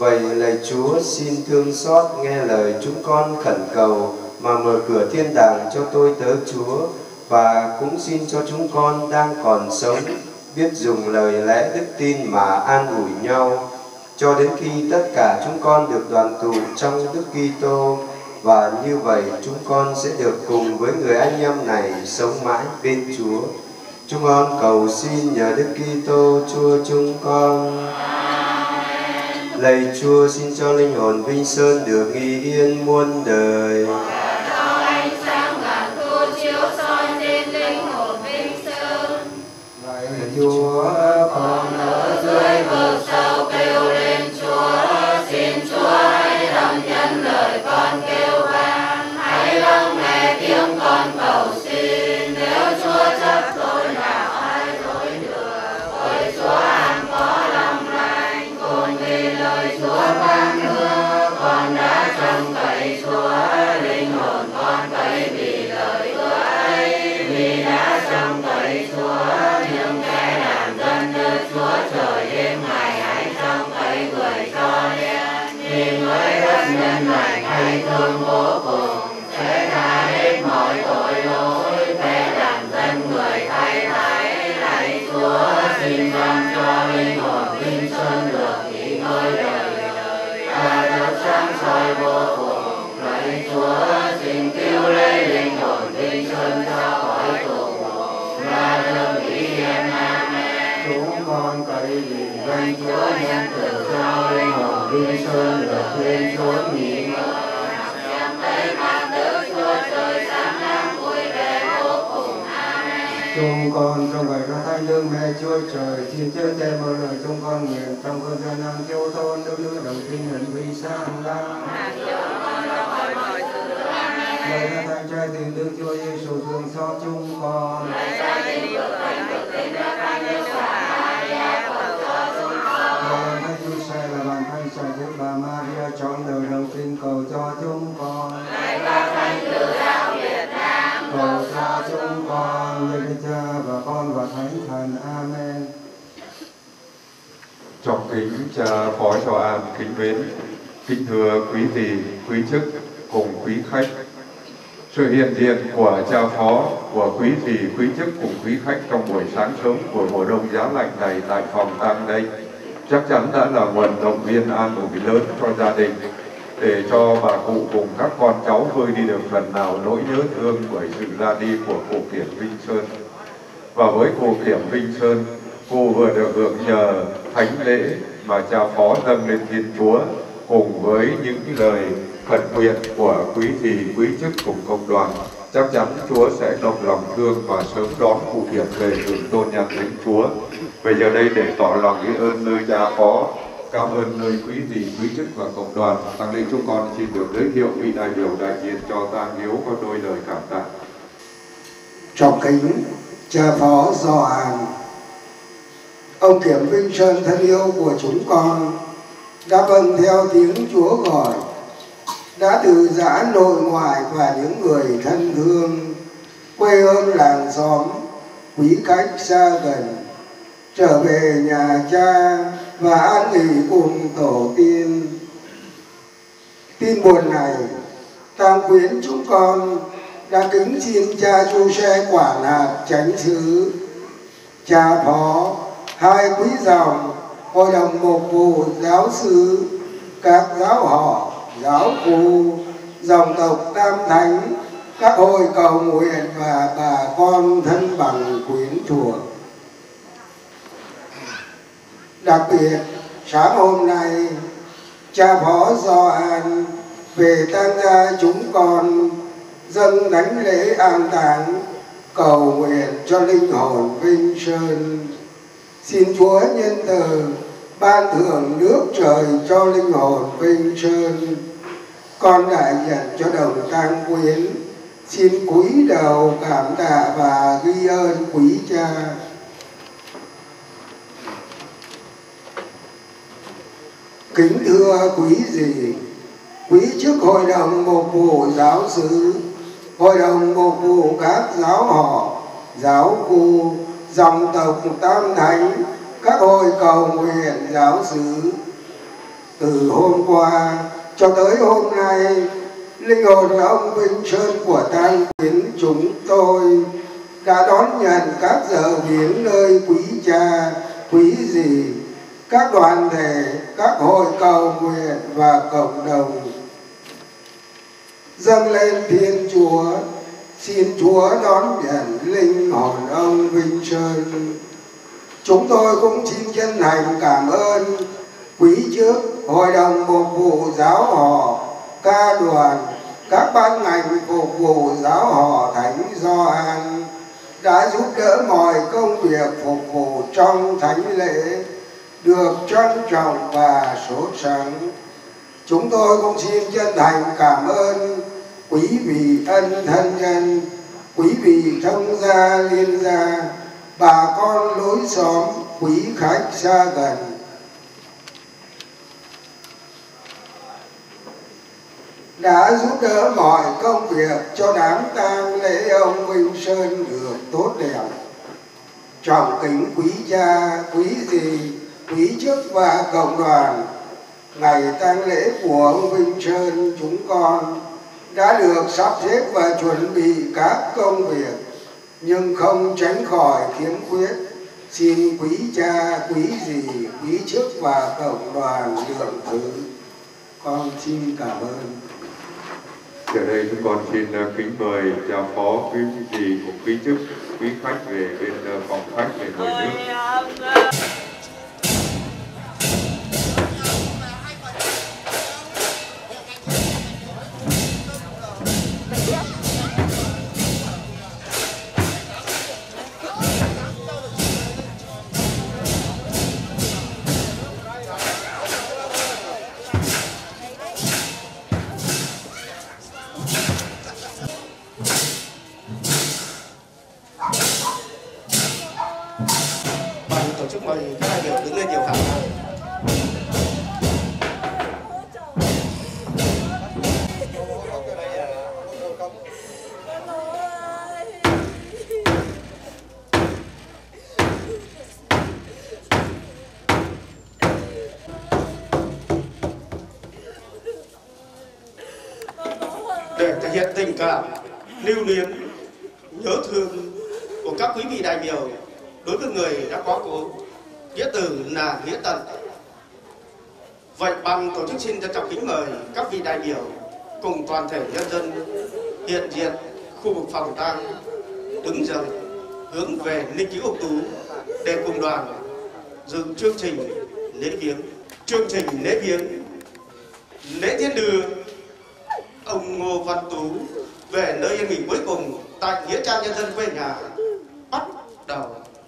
Vậy lạy Chúa xin thương xót nghe lời chúng con khẩn cầu mà mở cửa thiên đàng cho tôi tớ Chúa, và cũng xin cho chúng con đang còn sống biết dùng lời lẽ đức tin mà an ủi nhau, cho đến khi tất cả chúng con được đoàn tụ trong Đức Kitô, và như vậy chúng con sẽ được cùng với người anh em này sống mãi bên Chúa. Chúng con cầu xin nhờ Đức Kitô Chúa chúng con. Lạy Chúa xin cho linh hồn Vinh Sơn được nghi yên muôn đời. Lạy Chúa, con ở dưới vực sâu kêu lên Chúa, xin Chúa hãy đón nhận lời con kêu van, hãy lắng nghe tiếng con cầu xin. Nếu Chúa chấp tôi nào ai dối được, với Chúa an có lòng lành, cùng vì lời Chúa ban hứa, con đã trông cậy Chúa, linh hồn con cậy vì lời hứa ấy, vì đã trông cậy Chúa. Nhưng kẻ làm dân nước Chúa trời đêm ngày hãy trông cậy người cho đen, vì người đất nhân lành hay thương vô cùng, sẽ tha hết mọi tội lỗi, kẻ làm dân người thay thay. Lạy Chúa xin ban cho linh hồn Vinh Sơn được nghỉ ngơi đời đời, và được sáng soi vô cùng. Lạy Chúa xin cứu lấy linh hồn Vinh Sơn ra khỏi tù ngục, và được nghỉ yên. Amen. Chúng con cậy vì danh Chúa nhân từ cho linh hồn Vinh Sơn được lên chốn nghỉ ngơi. Chúng con trong ngày ra thánh Đức Mẹ Chúa Trời, xin chớ che mở lời chúng con nguyện trong cơn gian nan thiếu thốn nước nước đồng tin hình vì sang lắm. Lời ra thánh trai tình Đức Chúa Giêsu thương xót chúng con. Lời ra thánh Chúa Xe là bàn thánh sạch Đức Bà Maria chọn đời đồng tin cầu cho chúng con. Lời ra thánh Tử đạo Việt Nam cầu cho chúng con. Lời Đức Cha và Con và Thánh Thần. Amen. Trọng kính cha phó cho an kính mến, kính thưa quý vị, quý chức cùng quý khách. Sự hiện diện của cha phó, của quý vị, quý chức cùng quý khách trong buổi sáng sớm của mùa đông giá lạnh này tại phòng tang đây chắc chắn đã là nguồn động viên an ủi lớn cho gia đình, để cho bà cụ cùng các con cháu vơi đi được phần nào nỗi nhớ thương bởi sự ra đi của cụ Kiểm Vinh Sơn. Và với cụ Kiểm Vinh Sơn, cụ vừa được hưởng nhờ thánh lễ mà cha phó dâng lên Thiên Chúa, cùng với những lời khẩn nguyện của quý vị, quý chức cùng công đoàn, chắc chắn Chúa sẽ đồng lòng thương và sớm đón cụ Kiểm về hưởng tôn nhận Thánh Chúa. Bây giờ đây để tỏ lòng biết ơn nơi cha phó, cảm ơn nơi quý vị, quý chức và cộng đoàn, tăng lễ chúng con xin được giới thiệu vị đại biểu đại diện cho tang hiếu có đôi lời cảm tạ. Trọng kính cha phó Do An, ông Kiểm Vinh Sơn thân yêu của chúng con đã vâng theo tiếng Chúa gọi, đã từ giã nội ngoại và những người thân thương, quê hương làng xóm, quý khách xa gần, trở về nhà cha và an nghỉ cùng tổ tiên. Tin buồn này, tang quyến chúng con đã kính xin cha Giuse quản hạt chánh xứ, cha phó, hai quý dòng, hội đồng mục vụ giáo xứ, các giáo họ, giáo khu, dòng tộc Tam Thánh, các hội cầu nguyện và bà con thân bằng quyến thuộc. Đặc biệt, sáng hôm nay, cha phó Do An về tang gia chúng con dâng thánh lễ an táng, cầu nguyện cho linh hồn Vinh Sơn. Xin Chúa nhân từ ban thưởng nước trời cho linh hồn Vinh Sơn. Con đại diện cho đồng tang quyến xin cúi đầu cảm tạ và ghi ơn quý cha. Kính thưa quý vị, quý chức hội đồng mục vụ giáo xứ, hội đồng mục vụ các giáo họ, giáo khu, dòng tộc Tam Thánh, các hội cầu nguyện giáo xứ, Từ hôm qua cho tới hôm nay, linh hồn ông Vinh Sơn của tang quyến chúng tôi đã đón nhận các giờ viếng nơi quý cha, quý dì, các đoàn thể, các hội cầu nguyện và cộng đồng. Dâng lên Thiên Chúa, xin Chúa đón nhận linh hồn ông Vinh Sơn. Chúng tôi cũng xin chân thành cảm ơn quý chức, hội đồng phục vụ giáo họ, ca đoàn, các ban ngành phục vụ giáo họ Thánh Gioan đã giúp đỡ mọi công việc phục vụ trong thánh lễ được trân trọng và sốt sắng. Chúng tôi cũng xin chân thành cảm ơn quý vị ân thân nhân, quý vị thông gia liên gia, bà con lối xóm, quý khách xa gần. Đã giúp đỡ mọi công việc cho đám tang lễ ông Vinh Sơn được tốt đẹp. Trọng kính quý cha, quý dì, quý chức và cộng đoàn, ngày tang lễ của ông Vinh Sơn chúng con đã được sắp xếp và chuẩn bị các công việc, nhưng không tránh khỏi khiếm khuyết. Xin quý cha, quý dì, quý chức và cộng đoàn lượng thứ. Con xin cảm ơn. Giờ đây chúng con xin kính mời cha phó, quý dì cùng quý chức, quý khách về bên phòng khách để mời nước. Tổ chức mời các đại biểu đứng lên nhiều khả năng. Để thể hiện tình cảm, lưu luyến, nhớ thương của các quý vị đại biểu đối với người đã quá cố, nghĩa tử là nghĩa tận. Vậy ban tổ chức xin trân trọng kính mời các vị đại biểu cùng toàn thể nhân dân hiện diện khu vực phòng tang đứng dậy hướng về linh cứu ục tú để cùng đoàn dự chương trình lễ viếng. Chương trình lễ viếng, lễ tiễn đưa ông Ngô Văn Tú về nơi yên nghỉ cuối cùng tại nghĩa trang nhân dân quê nhà bắt đầu.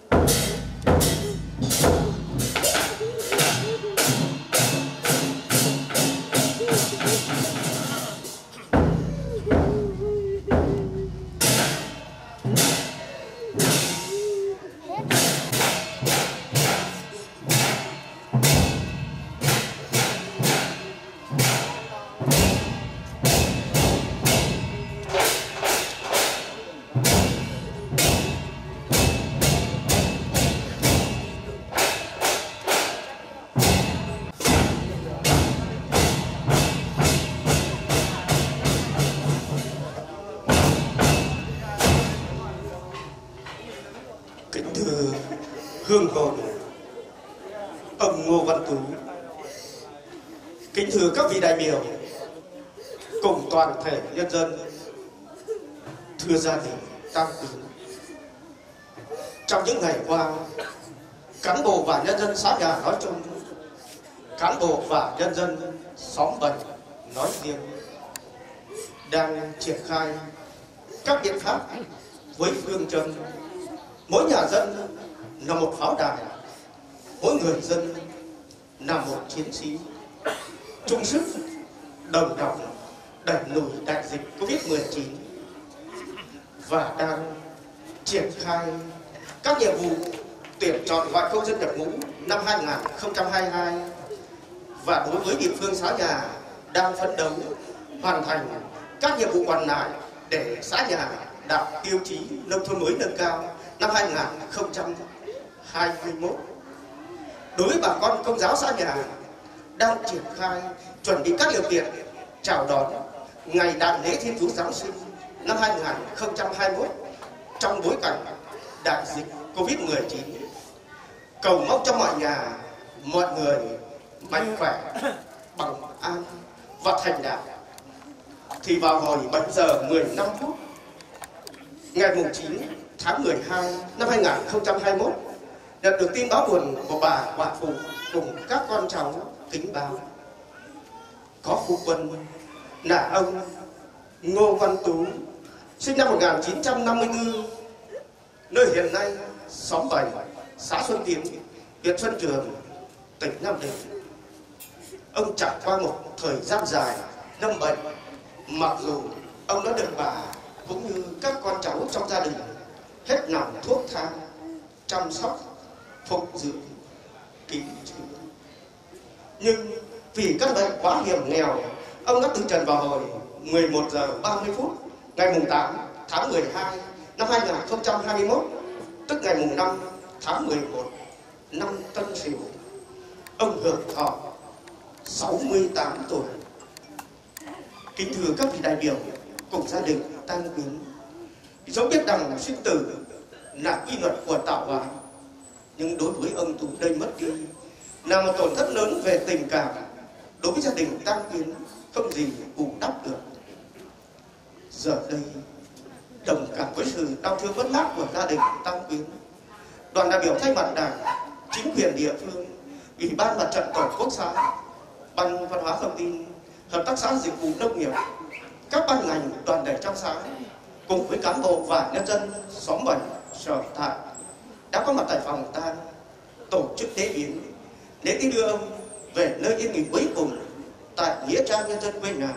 Hương hồn ông Ngô Văn Tú, kính thưa các vị đại biểu cùng toàn thể nhân dân, thưa gia đình tang quyến. Trong những ngày qua, cán bộ và nhân dân xã nhà nói chung, cán bộ và nhân dân xóm Bần nói riêng đang triển khai các biện pháp với phương châm mỗi nhà dân là một pháo đài, mỗi người dân là một chiến sĩ, chung sức đồng lòng đẩy lùi đại dịch Covid mười chín và đang triển khai các nhiệm vụ tuyển chọn gọi công dân nhập ngũ năm hai nghìn không trăm hai mươi hai. Và đối với địa phương xã nhà đang phấn đấu hoàn thành các nhiệm vụ còn lại để xã nhà đạt tiêu chí nông thôn mới nâng cao năm hai nghìn không trăm hai mươi mốt. Đối với bà con công giáo xã nhà, đang triển khai chuẩn bị các điều kiện chào đón ngày đại lễ Thiên Chúa Giáng sinh năm hai nghìn không trăm hai mươi mốt trong bối cảnh đại dịch Covid mười chín. Cầu mong cho mọi nhà, mọi người mạnh khỏe, bằng an và thành đạt. Thì vào hồi bảy giờ mười lăm phút ngày chín tháng mười hai năm hai nghìn không trăm hai mươi mốt, nhận được tin báo buồn của bà quả phụ cùng các con cháu kính báo có phụ quân là ông Ngô Văn Tú, sinh năm một nghìn chín trăm năm mươi tư, nơi hiện nay xóm bảy, xã Xuân Tiến, huyện Xuân Trường, tỉnh Nam Định. Ông trải qua một thời gian dài lâm bệnh, mặc dù ông đã được bà cũng như các con cháu trong gia đình hết lòng thuốc thang, chăm sóc, phục dưỡng, cứu chữa. Nhưng vì căn bệnh quá hiểm nghèo, ông đã từ trần vào hồi mười một giờ ba mươi phút ngày tám tháng mười hai năm hai nghìn không trăm hai mươi mốt, tức ngày năm tháng mười một năm Tân Sửu. Ông hưởng thọ sáu mươi tám tuổi. Kính thưa các vị đại biểu cùng gia đình tang quyến, dẫu biết rằng sinh tử là quy luật của tạo hóa, nhưng đối với ông Tú đây mất đi là một tổn thất lớn về tình cảm. Đối với gia đình tang quyến không gì bù đắp được. Giờ đây đồng cảm với sự đau thương mất mát của gia đình tang quyến, đoàn đại biểu thay mặt Đảng, chính quyền địa phương, Ủy ban Mặt trận Tổ quốc xã, Ban Văn hóa Thông tin, Hợp tác xã Dịch vụ Nông nghiệp, các ban ngành đoàn thể trong xã cùng với cán bộ và nhân dân xóm bảy sở tại đã có mặt tại phòng tang, tổ chức lễ viếng, lễ tiễn đưa ông về nơi yên nghỉ cuối cùng tại nghĩa trang nhân dân quê nhà.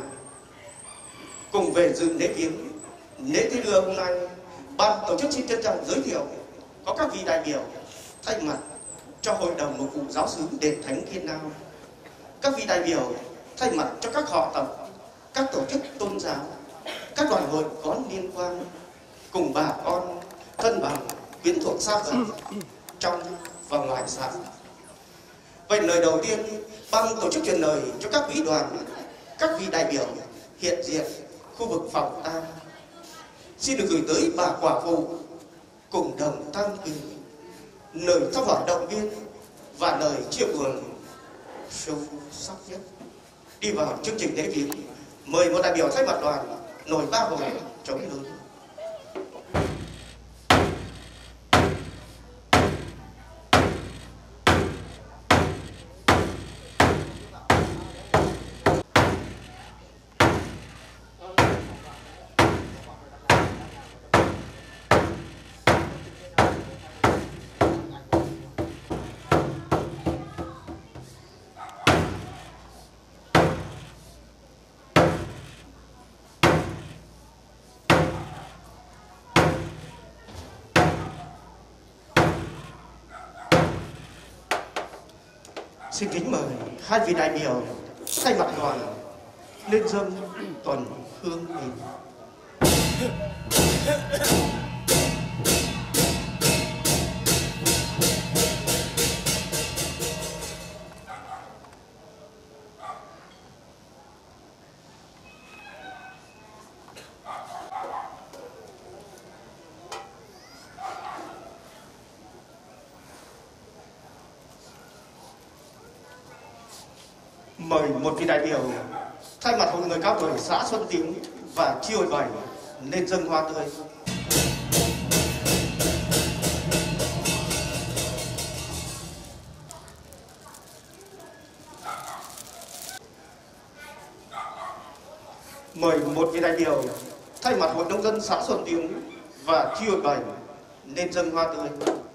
Cùng về dự lễ viếng, lễ tiễn đưa hôm nay, ban tổ chức xin trân trọng giới thiệu có các vị đại biểu thay mặt cho Hội đồng Nội vụ Giáo xứ Đền Thánh Kiên Lao, các vị đại biểu thay mặt cho các họ tộc, các tổ chức tôn giáo, các đoàn hội có liên quan, cùng bà con thân bằng quyến thuộc xa gần trong và ngoài xã. Vậy lời đầu tiên, ban tổ chức truyền lời cho các quý đoàn, các vị đại biểu hiện diện khu vực phòng tang xin được gửi tới bà quả phụ cùng đồng tang quyến lời thăm hỏi động viên và lời chia buồn sâu sắc nhất. Đi vào chương trình lễ viếng, mời một đại biểu thay mặt đoàn nổi ba hồi trống lớn. Xin kính mời hai vị đại biểu thay mặt đoàn lên dâng tuần hương mình. Mời một vị đại biểu thay mặt hội người cao tuổi xã Xuân Tiến và chi hội bảy lên dâng hoa tươi. Mời một vị đại biểu thay mặt hội nông dân xã Xuân Tiến và chi hội bảy lên dâng hoa tươi.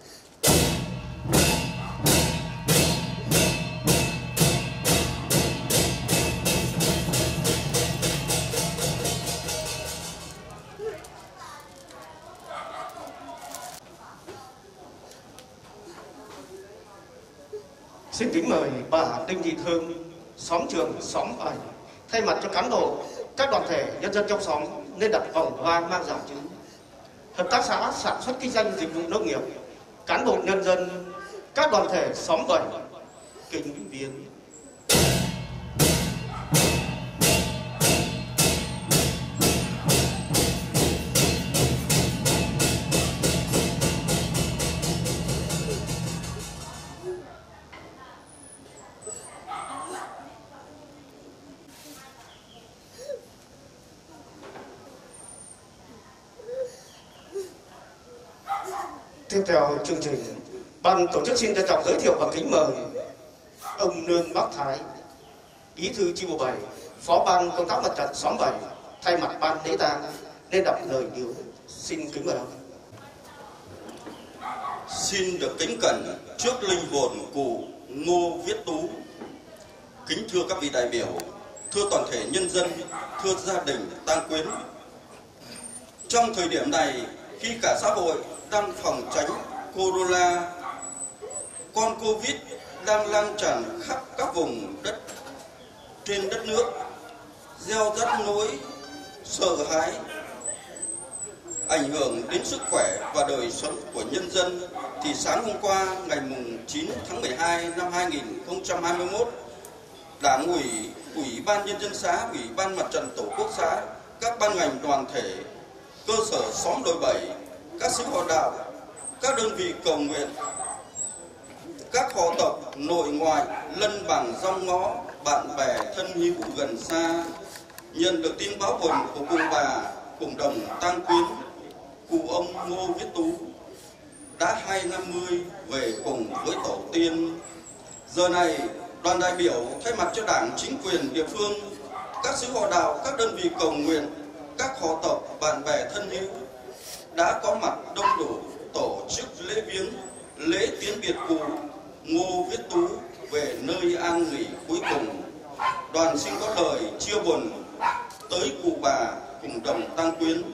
Xin kính mời bà Đinh Thị Thơm, xóm Trường, xóm bảy, thay mặt cho cán bộ, các đoàn thể, nhân dân trong xóm nên đặt vòng hoa mang giải chữ. Hợp tác xã sản xuất kinh doanh dịch vụ nông nghiệp, cán bộ nhân dân, các đoàn thể xóm bảy kính viếng. Tiếp theo chương trình, ban tổ chức xin trân trọng giới thiệu và kính mời ông Nương Bắc Thái, Bí thư chi bộ bảy, Phó ban công tác mặt trận xóm bảy, thay mặt ban lễ tang nên đọc lời điếu. Xin kính mời ông. Xin được kính cẩn trước linh hồn cụ Ngô Viết Tú. Kính thưa các vị đại biểu, thưa toàn thể nhân dân, thưa gia đình tang quyến. Trong thời điểm này, khi cả xã hội đang phòng tránh corona, con Covid đang lan tràn khắp các vùng đất trên đất nước, gieo rắc nỗi sợ hãi, ảnh hưởng đến sức khỏe và đời sống của nhân dân, thì sáng hôm qua ngày chín tháng mười hai năm hai nghìn không trăm hai mươi mốt, Đảng ủy, Ủy ban Nhân dân xã, Ủy ban Mặt trận Tổ quốc xã, các ban ngành đoàn thể, cơ sở xóm đội bảy, các sư họ đạo, các đơn vị cầu nguyện, các họ tộc nội ngoại, lân bằng dòng ngõ, bạn bè thân hữu gần xa nhận được tin báo buồn của cụ bà cùng đồng tang quyến cụ ông Ngô Viết Tú đã hai năm mươi về cùng với tổ tiên. Giờ này, đoàn đại biểu thay mặt cho Đảng, chính quyền địa phương, các sư họ đạo, các đơn vị cầu nguyện, các họ tộc, bạn bè thân hữu đã có mặt đông đủ tổ chức lễ viếng, lễ tiễn biệt cụ Ngô Viết Tú về nơi an nghỉ cuối cùng. Đoàn xin có lời chia buồn tới cụ bà cùng đồng tang quyến.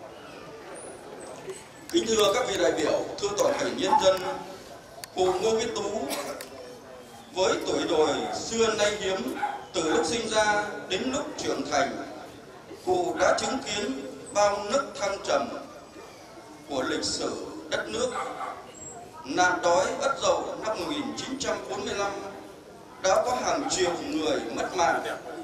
Kính thưa các vị đại biểu, thưa toàn thể nhân dân, cụ Ngô Viết Tú với tuổi đời xưa nay hiếm, từ lúc sinh ra đến lúc trưởng thành, cụ đã chứng kiến bao nấc thăng trầm của lịch sử đất nước. Nạn đói Ất Dậu năm một nghìn chín trăm bốn mươi lăm đã có hàng triệu người mất mạng,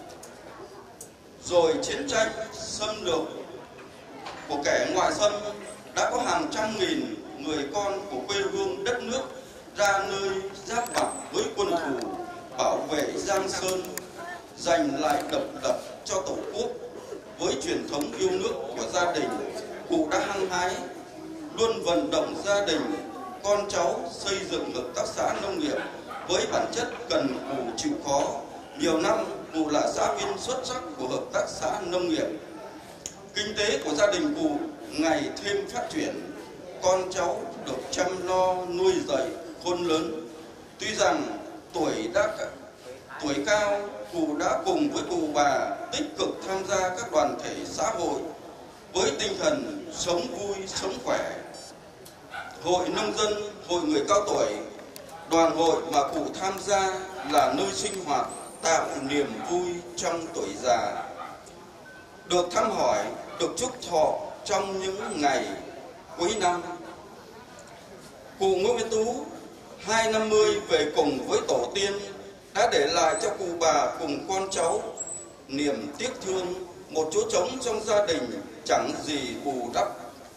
rồi chiến tranh xâm lược của kẻ ngoại xâm đã có hàng trăm nghìn người con của quê hương đất nước ra nơi giáp mặt với quân thù, bảo vệ Giang Sơn, giành lại độc lập cho Tổ quốc. Với truyền thống yêu nước của gia đình, cụ đã hăng hái luôn vận động gia đình, con cháu xây dựng hợp tác xã nông nghiệp với bản chất cần cù chịu khó. Nhiều năm, cụ là xã viên xuất sắc của hợp tác xã nông nghiệp. Kinh tế của gia đình cụ ngày thêm phát triển, con cháu được chăm lo nuôi dạy khôn lớn. Tuy rằng tuổi đã tuổi cao, cụ đã cùng với cụ bà tích cực tham gia các đoàn thể xã hội với tinh thần sống vui, sống khỏe. Hội nông dân, hội người cao tuổi, đoàn hội mà cụ tham gia là nơi sinh hoạt tạo niềm vui trong tuổi già. Được thăm hỏi, được chúc thọ trong những ngày cuối năm. Cụ Ngô Viết Tú hai năm mươi về cùng với tổ tiên đã để lại cho cụ bà cùng con cháu niềm tiếc thương, một chỗ trống trong gia đình chẳng gì bù đắp.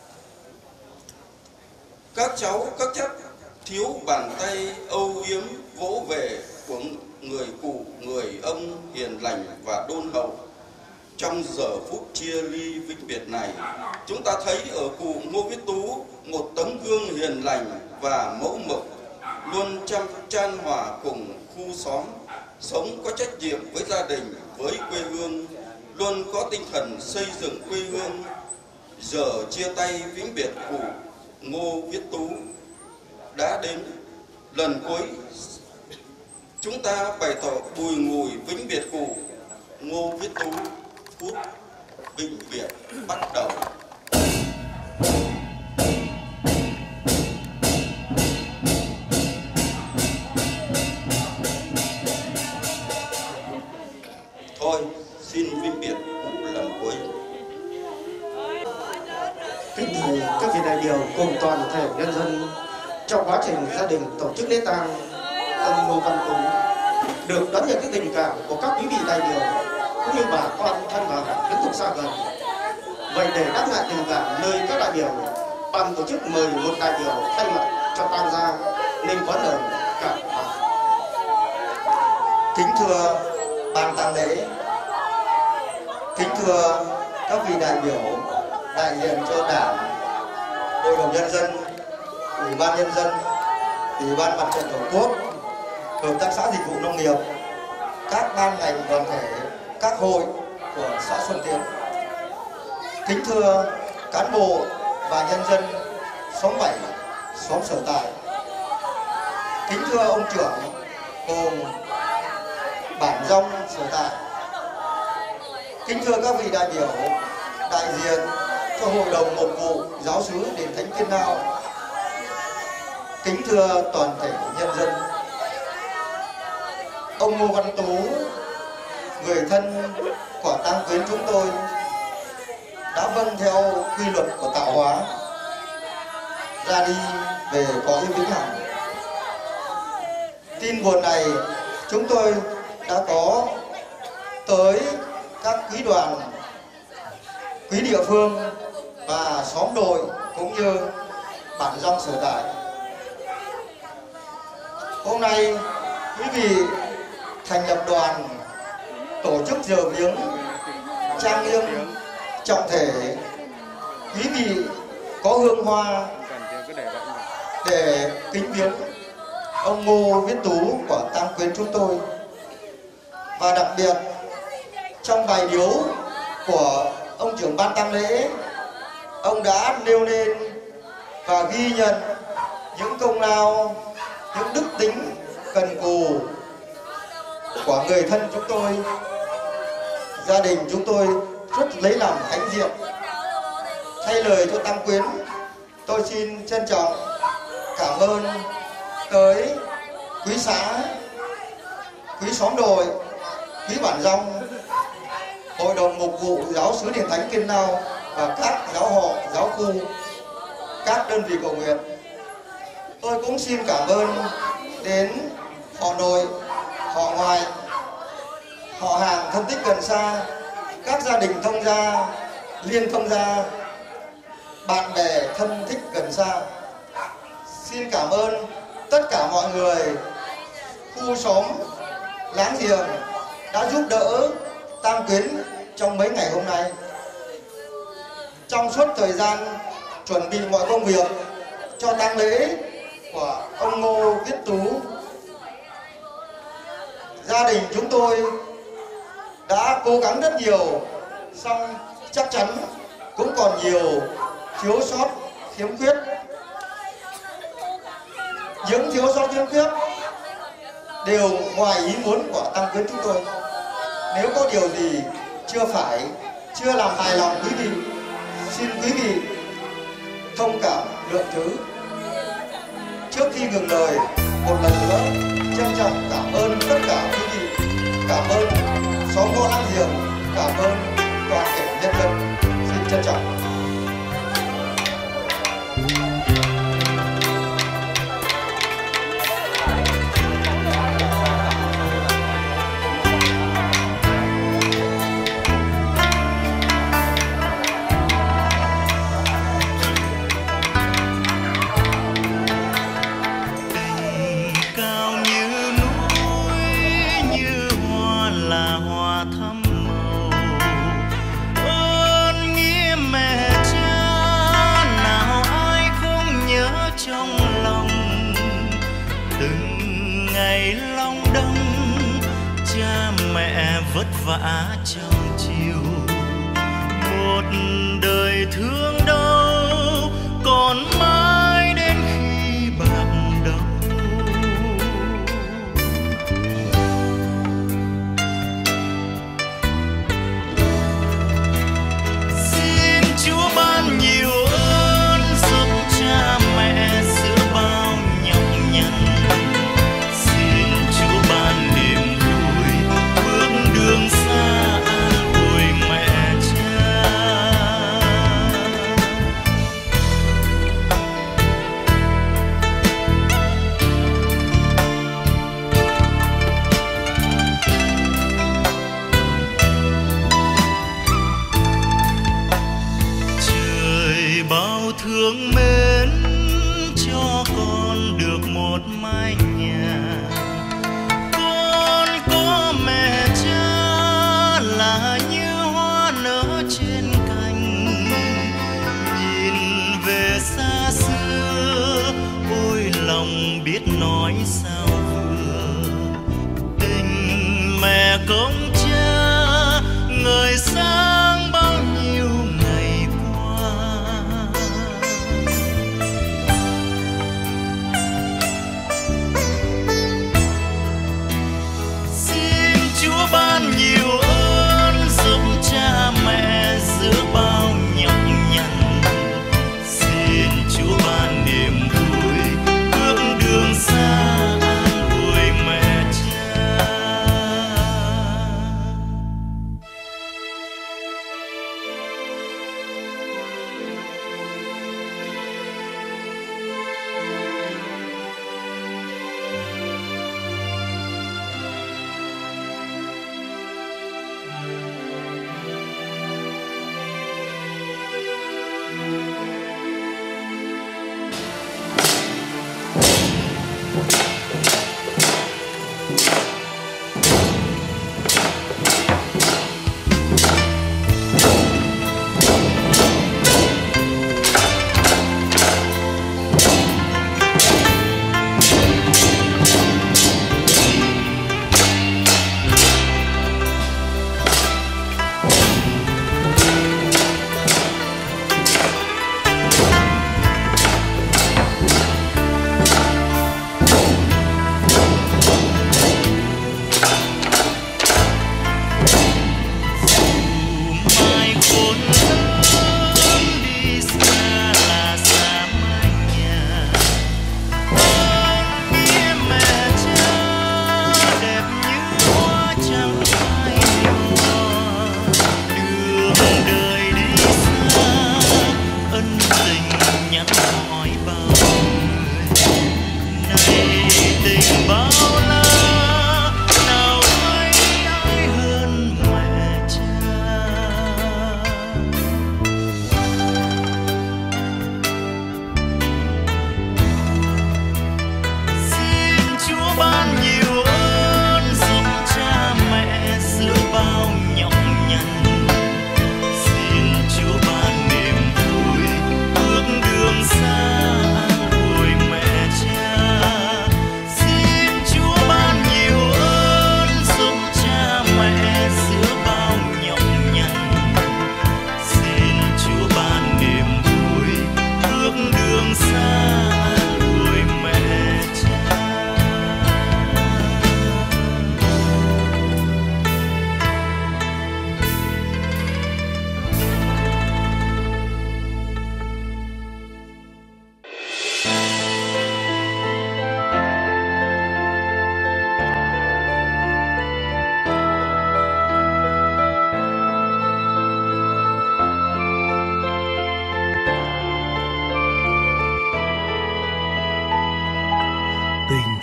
Các cháu, các chất thiếu bàn tay âu yếm vỗ về của người cụ, người ông hiền lành và đôn hậu. Trong giờ phút chia ly vĩnh biệt này, chúng ta thấy ở cụ Ngô Viết Tú một tấm gương hiền lành và mẫu mực, luôn chăm chan hòa cùng khu xóm, sống có trách nhiệm với gia đình, với quê hương, luôn có tinh thần xây dựng quê hương. Giờ chia tay vĩnh biệt cụ Ngô Viết Tú đã đến. Lần cuối chúng ta bày tỏ bùi ngùi vĩnh biệt cụ Ngô Viết Tú. Phút vĩnh biệt bắt đầu. Thôi, xin vĩnh biệt cụ lần cuối. Kính thưa các vị đại biểu cùng toàn thể nhân dân, trong quá trình gia đình tổ chức lễ tang ông Ngô Văn Tú, được đón nhận cái tình cảm của các quý vị đại biểu cũng như bà con thân bằng đến thuộc xa gần. Vậy để đáp lại tình cảm nơi các đại biểu, ban tổ chức mời một đại biểu thay mặt cho tang gia nên có lời cảm ơn. Kính thưa ban tang lễ, kính thưa các vị đại biểu đại diện cho Đảng, Hội đồng Nhân dân, Ủy ban Nhân dân, Ủy ban Mặt trận Tổ quốc, Hợp tác xã Dịch vụ Nông nghiệp, các ban ngành đoàn thể, các hội của xã Xuân Tiến. Kính thưa cán bộ và nhân dân xóm bảy, xóm Sở Tại. Kính thưa ông trưởng cùng bản Dông Sở Tại. Kính thưa các vị đại biểu đại diện cho Hội đồng Mục vụ Giáo xứ Đền Thánh Kiên Nao. Kính thưa toàn thể nhân dân. Ông Ngô Văn Tú, người thân của tang quyến chúng tôi, đã vâng theo quy luật của tạo hóa ra đi về cõi vĩnh hằng. Tin buồn này chúng tôi đã có tới các quý đoàn, quý địa phương và xóm đồi cũng như bản Dông Sở Tại. Hôm nay quý vị thành lập đoàn tổ chức giờ viếng trang nghiêm trọng thể. Quý vị có hương hoa để kính viếng ông Ngô Viết Tú của tang quyến chúng tôi. Và đặc biệt trong bài điếu của ông trưởng ban tang lễ, ông đã nêu lên và ghi nhận những công lao, những đức tính cần cù của người thân chúng tôi. Gia đình chúng tôi rất lấy làm hãnh diện. Thay lời cho tang quyến, tôi xin trân trọng cảm ơn tới quý xã, quý xóm đồi, quý bản Dông, Hội đồng Mục vụ Giáo xứ Đền Thánh Kiên Nao và các giáo họ, giáo khu, các đơn vị cầu nguyện. Tôi cũng xin cảm ơn đến họ nội, họ ngoại, họ hàng thân thích gần xa, các gia đình thông gia, liên thông gia, bạn bè thân thích gần xa. Xin cảm ơn tất cả mọi người, khu xóm, láng giềng đã giúp đỡ tang quyến trong mấy ngày hôm nay. Trong suốt thời gian chuẩn bị mọi công việc cho tang lễ của ông Ngô Viết Tú, gia đình chúng tôi đã cố gắng rất nhiều, song chắc chắn cũng còn nhiều thiếu sót, khiếm khuyết. Những thiếu sót khiếm khuyết đều ngoài ý muốn của tang quyến chúng tôi. Nếu có điều gì chưa phải, chưa làm hài lòng quý vị, xin quý vị thông cảm lượng thứ. Trước khi ngừng lời, một lần nữa trân trọng cảm ơn tất cả quý vị, cảm ơn xóm ngõ láng giềng, cảm ơn toàn thể nhân dân. Xin trân trọng. Vất vả trong chiều, một đời thương đau còn mãi đến khi bạc đầu. Xin Chúa ban nhiều ơn giúp cha mẹ giữa bao nhọc nhằn. Xin Chúa ban niềm vui bước đường xa an ủi mẹ cha. Trời bao thương mến cho con được một mái nhà. Con có mẹ cha là như hoa nở trên cành. Nhìn về xa xưa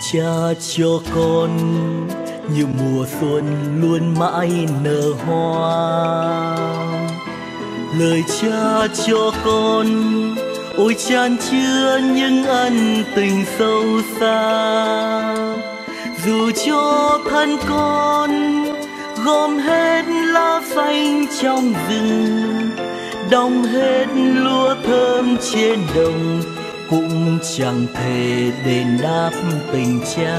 cha cho con như mùa xuân luôn mãi nở hoa. Lời cha cho con ôi chan chứa những ân tình sâu xa. Dù cho thân con gom hết lá xanh trong rừng, đong hết lúa thơm trên đồng, cũng chẳng thể đền đáp tình cha.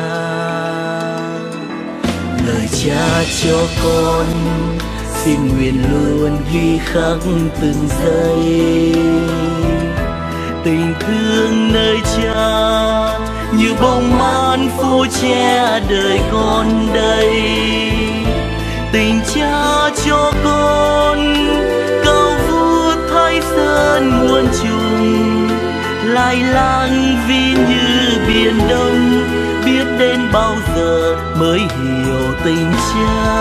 Lời cha cho con xin nguyện luôn ghi khắc từng giây. Tình thương nơi cha như bông man phủ che đời con đây. Tình cha cho con cao vút thái sơn muôn trùng, lai lang vì như biển đông, biết đến bao giờ mới hiểu tình cha.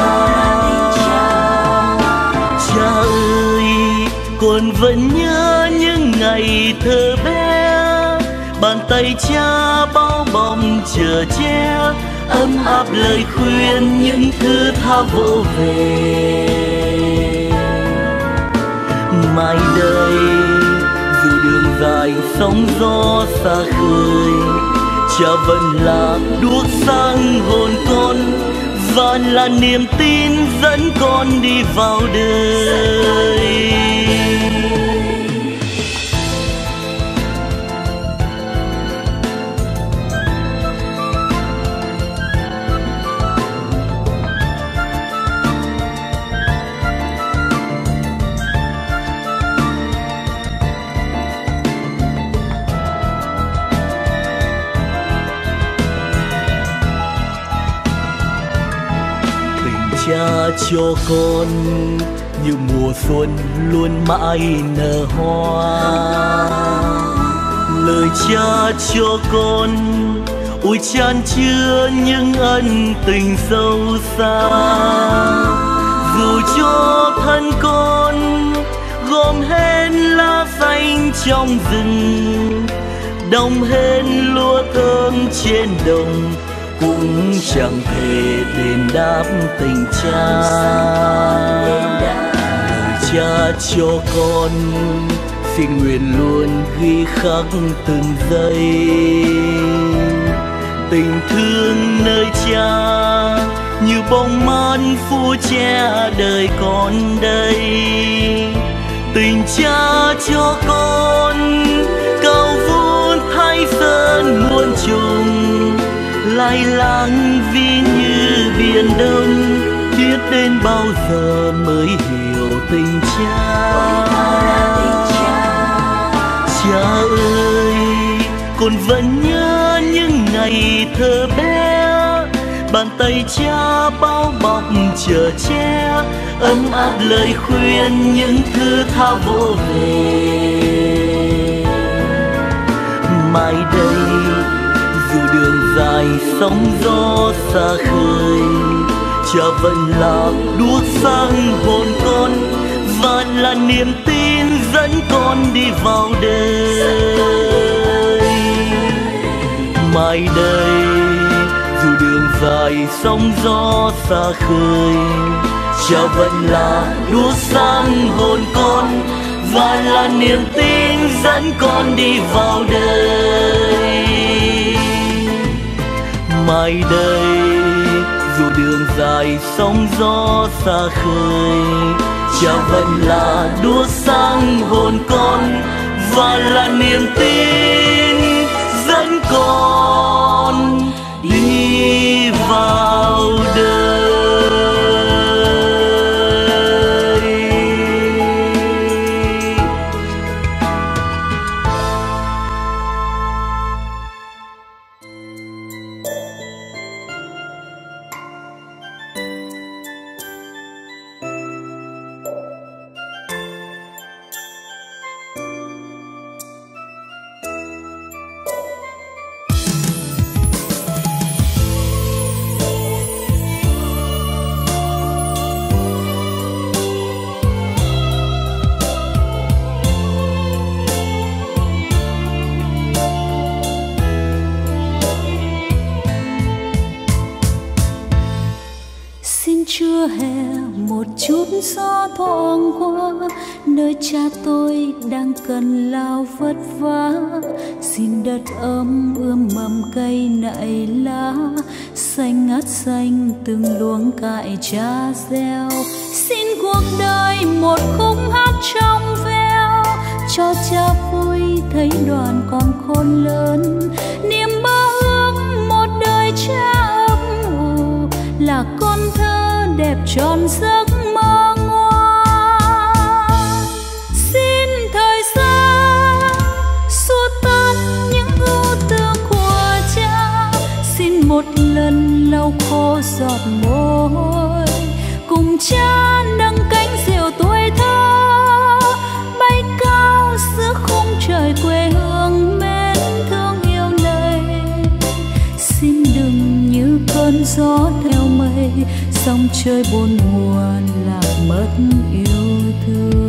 Cha ơi, con vẫn nhớ những ngày thơ bé, bàn tay cha bao bọc chở che, ấm áp lời khuyên những thứ tha vỗ về. Mai đây dù đường dài sóng gió xa khơi, cha vẫn là đuốc sáng hồn con, và là niềm tin dẫn con đi vào đời. Cha cho con như mùa xuân luôn mãi nở hoa. Lời cha cho con ôi chan chứa những ân tình sâu xa. Dù cho thân con gom hết lá xanh trong rừng, đong hết lúa thơm trên đồng, cũng chẳng thể đền đáp tình cha. Lời cha cho con xin nguyện luôn ghi khắc từng giây. Tình thương nơi cha như bông man phủ che đời con đây. Tình cha cho con cao vút thái sơn muôn trùng, lai lang vì như biển đông, biết đến bao giờ mới hiểu tình cha. Cha ơi, con vẫn nhớ những ngày thơ bé, bàn tay cha bao bọc chở che, ấm áp lời khuyên những thứ tha vỗ về. Mai đây dù đường dài sóng gió xa khơi, cha vẫn là đuốc sáng hồn con, và là niềm tin dẫn con đi vào đời. Mai đây dù đường dài sóng gió xa khơi, cha vẫn là đuốc sáng hồn con, và là niềm tin dẫn con đi vào đời. Mai đây dù đường dài sóng gió xa khơi, cha vẫn là đuốc sáng hồn con, và là niềm tin dẫn con đi vào đời. gió thoảng qua nơi cha tôi đang cần lao vất vả. Xin đất ấm ươm mầm cây nảy lá, xanh ngắt xanh từng luống cải cha gieo. Xin cuộc đời một khúc hát trong veo, cho cha vui thấy đoàn con khôn lớn. Niềm mơ ước một đời cha ấm ủ, là con thơ đẹp tròn giấc mơ ngoan. Xin thời gian xua tan những ưu tư của cha, xin một lần lau khô giọt mồ hôi, cùng cha nâng cánh diều tuổi thơ, bay cao giữa khung trời quê hương mến thương yêu này. Xin đừng như cơn gió theo mây, dòng chơi bốn mùa lạc mất yêu thương.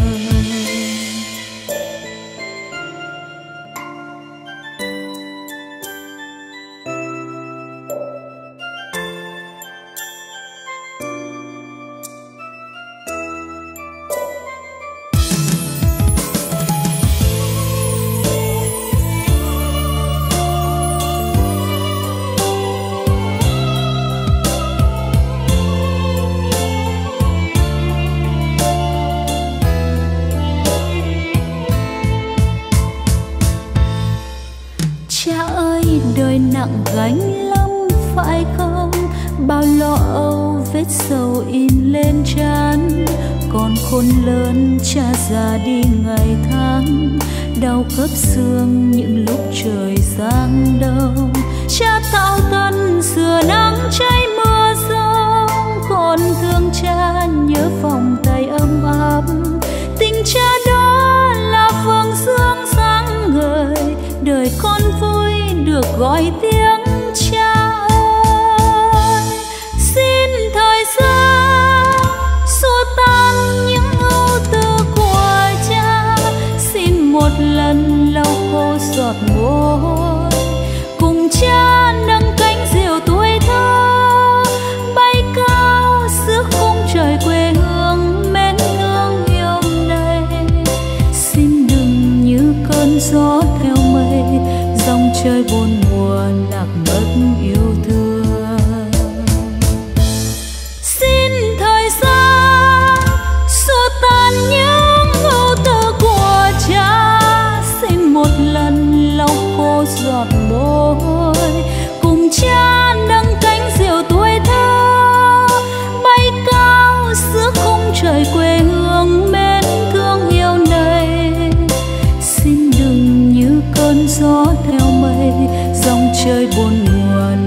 Gánh lắm phải không, bao lo âu vết sầu in lên trán. Con khôn lớn cha già đi ngày tháng, đau khớp xương những lúc trời giáng đông. Cha tạo tân sửa nắng cháy mưa giông, con thương cha nhớ vòng tay ấm áp. Tình cha đó là phương dương sáng ngời, đời con vui được gọi tiếng cha ơi. Xin thời gian xua tan những ưu tư của cha, xin một lần lau khô giọt mồ hôi, cùng cha nâng cánh diều tuổi thơ, bay cao giữa khung trời quê hương mến thương yêu này. Xin đừng như cơn gió theo mây, dòng chơi bốn mùa lạc mất yêu thương. Xin thời gian xua tan những ưu tư của cha, xin một lần lau khô giọt mồ hôi, cùng cha nâng cánh diều tuổi thơ, bay cao giữa khung trời quê hương mến thương yêu này. Xin đừng như cơn gió theo mây, dòng chơi bốn mùa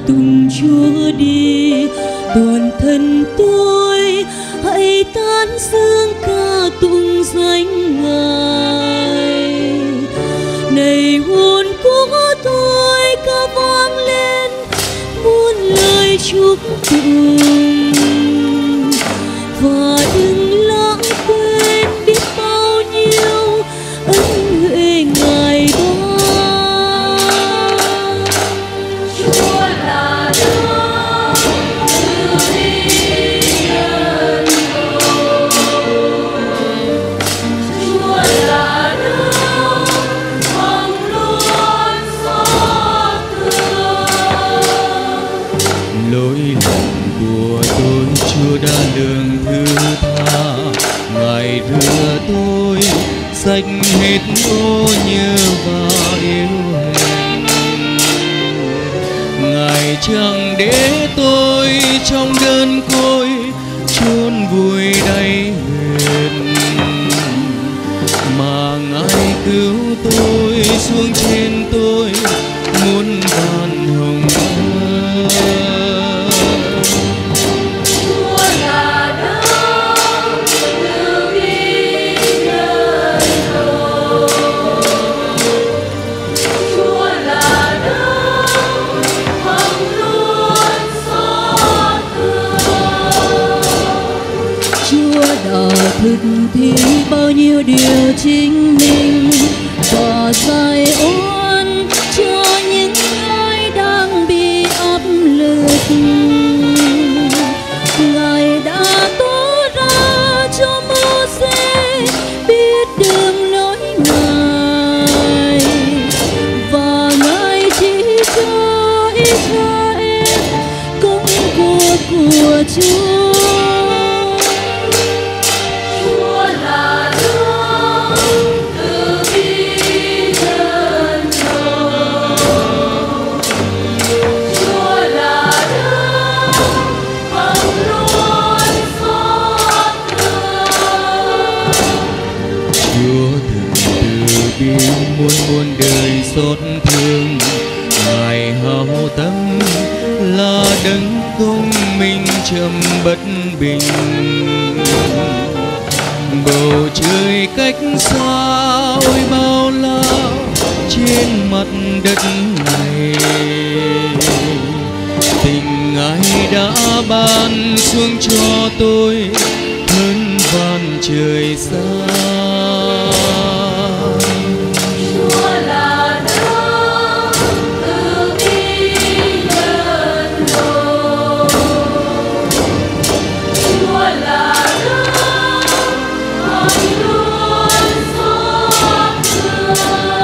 tùng Chúa đi. Toàn thân tôi hãy tán dương ca tụng danh Ngài. Này hồn của tôi ca vang lên muôn lời chúc tụng, và đừng lãng quên biết bao nhiêu ân huệ Ngài ban. Chúa là đấng từ bi nhân hậu, Chúa là đấng hằng luôn xót thương. Lỗi lầm của tôi Chúa đã lường thứ tha, Ngài rửa tôi sạch hết ô nhơ và yếu hèn. Ngài chẳng để tôi trong đơn côi chôn vùi đáy huyền, mà Ngài cứu tôi xuống trên tôi muôn vàn hồng ân. Chúa là đấng từ bi nhân hậu, Chúa là đấng hằng luôn xót thương. Chúa đã thực thi bao nhiêu điều chính mình và giải oan cho những ai đang bị áp lực. Ngài đã tỏ ra cho Mô-sê biết đường lối Ngài, và Ngài chỉ cho Israel công cuộc của Chúa. Chúa là đấng từ bi nhân hậu, Chúa là đấng hằng luôn xót thương. Chúa thực từ bi muôn muôn đời xót thương, Ngài hào tâm là đấng công minh trầm bất bình. Bầu trời cách xa ôi bao la trên mặt đất này, tình Ngài đã ban xuống cho tôi hơn van trời xa. Chúa là đấng từ bi nhân hậu, Chúa là đấng hằng luôn xót thương.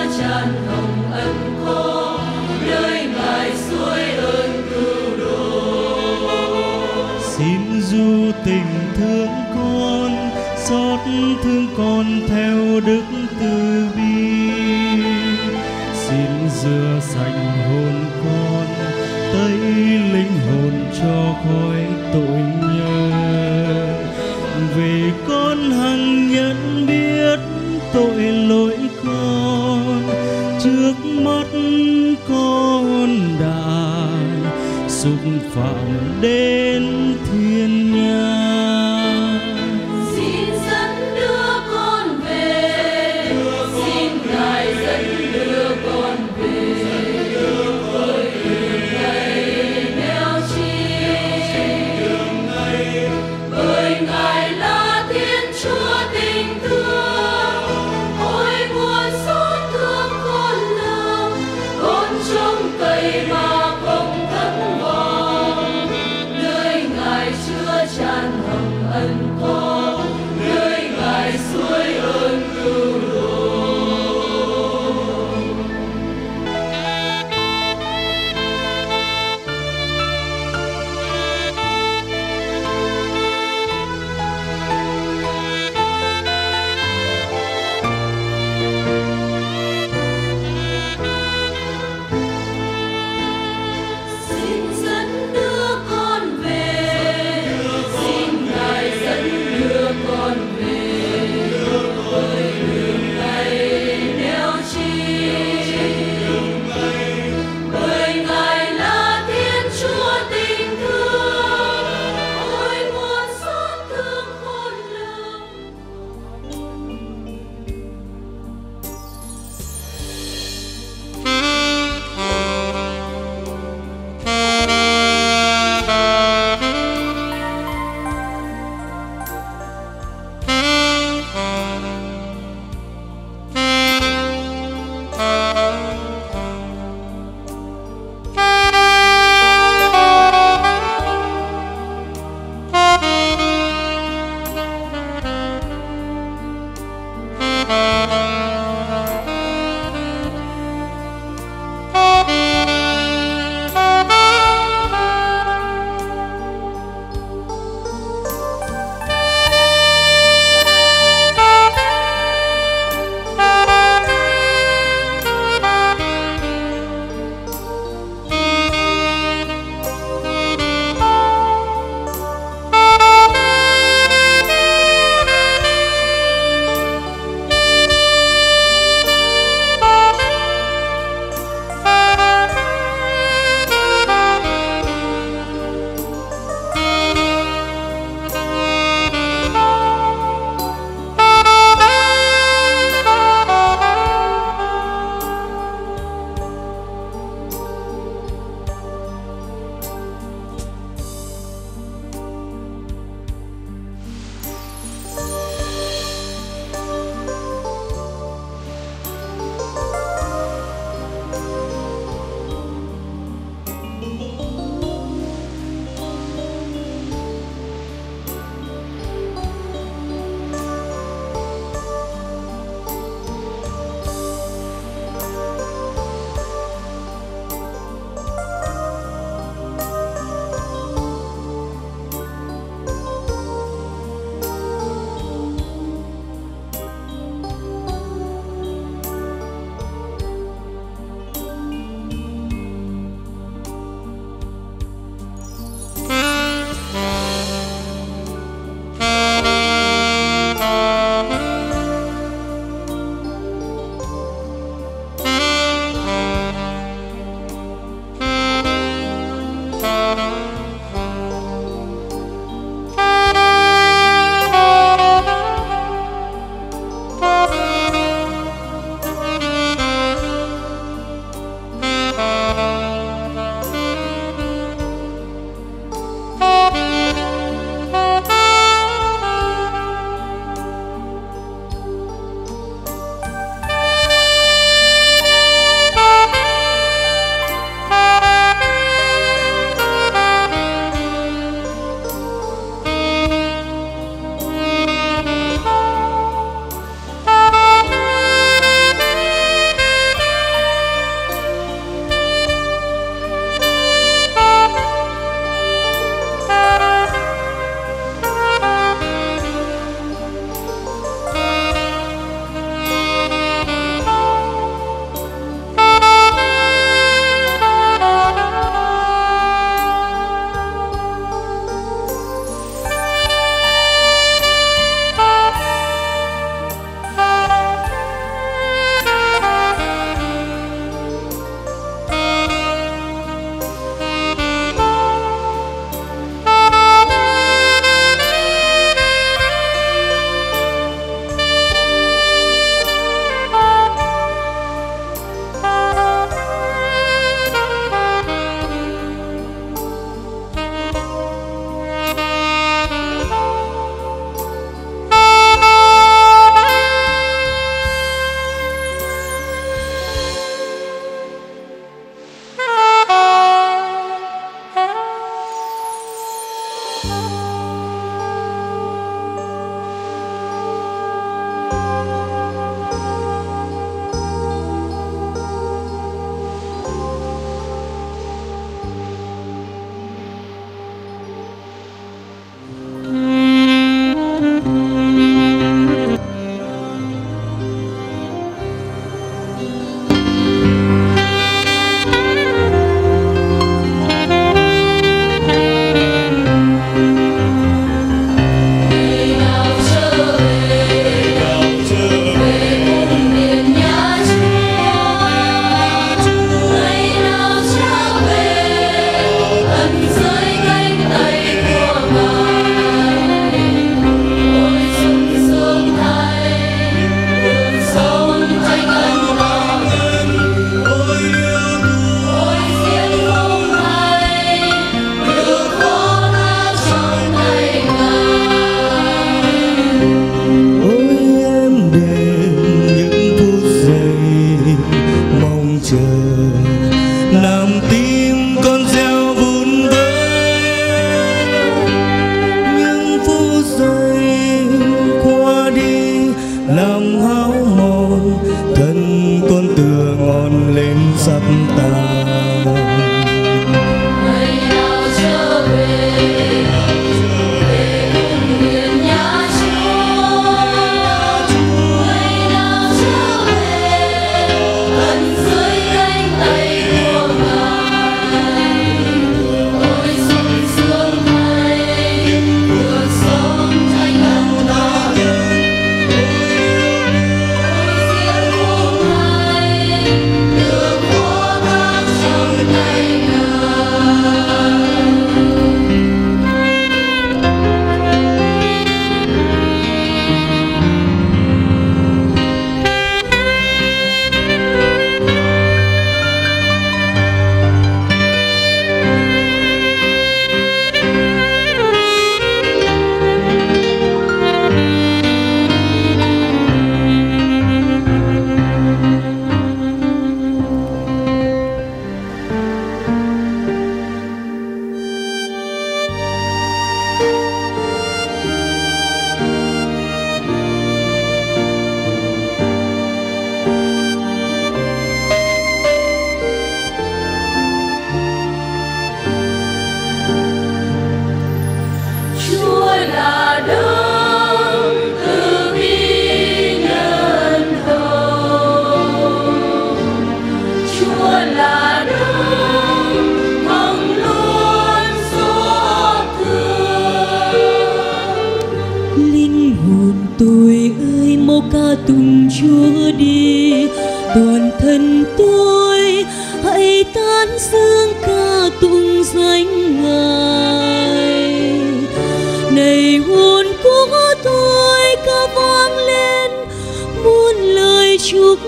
tràn hồng ân khô, nơi Ngài suối ơn cứu độ. Xin du tình thương con, xót thương con theo đức từ bi. Xin rửa sạch hồn con, tẩy linh hồn cho khỏi tội nhơ. Vì con hằng nhận biết tội lỗi con, trước mắt con đã xúc phạm đến thiên nhang. Xin dẫn đưa con về, xin Ngài dẫn đưa con về, với đường ngày neo chi, bởi Ngài là Thiên Chúa tình thương. Ôi buồn xót thương con lương, con trông cậy mà không thất vọng, nơi Ngài chứa tràn hồng ân khô, nơi Ngài suối ơn cứu độ. chờ, làm tim con reo vun vỡ. Những phút giây qua đi làm hao mòn thân con tựa ngọn lên sắp tàn. ca tụng Chúa đi, toàn thân tôi hãy tán dương ca tụng danh Ngài. Này hồn của tôi ca vang lên muôn lời chúc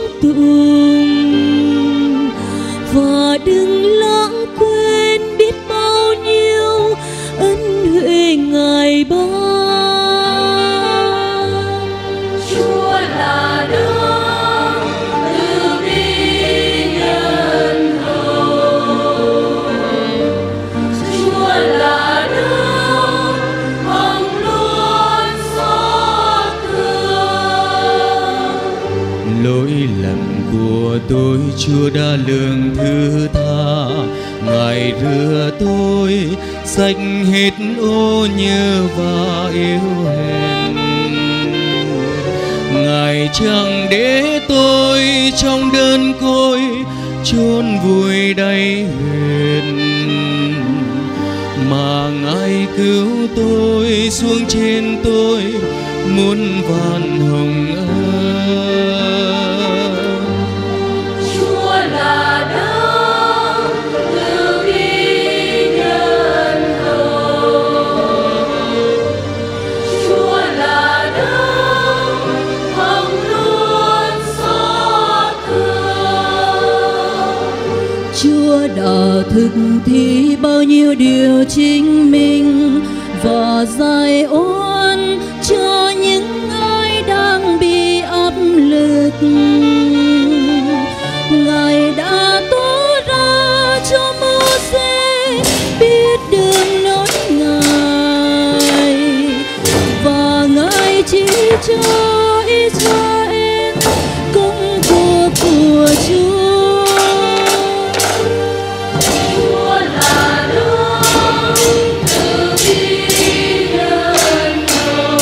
tụng, và đừng lãng quên biết bao nhiêu ân huệ Ngài ban. Lỗi lầm của tôi Chúa đã lượng thứ tha, Ngài rửa tôi sạch hết ô nhơ và yếu hèn. Ngài chẳng để tôi trong đơn côi chôn vùi đáy huyền, mà Ngài cứu tôi xuống trên tôi muôn vàn hồng ân. Chúa là đấng từ bi nhân hậu, Chúa là đấng hằng luôn xót thương. Chúa đã thực thi bao nhiêu điều chính mình và giải oan cho những ai đang bị áp lực. Ngài đã tỏ ra cho Mô-sê biết đường lối Ngài, và Ngài chỉ cho Israel công cuộc của Chúa. Chúa là đấng từ bi nhân hậu,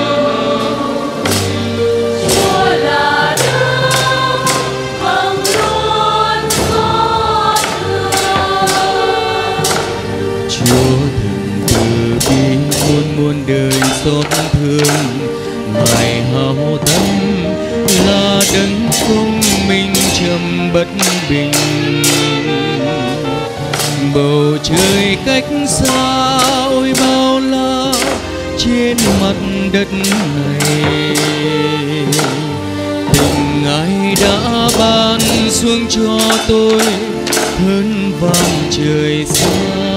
Chúa là đấng hằng luôn xót thương. Chúa thường từ bi muôn muôn đời xót thương, Ngài hao tâm là đấng công minh trầm bất bình. Bầu trời cách xa ôi bao la trên mặt đất này, tình Ngài đã ban xuống cho tôi hơn vạn trời xa.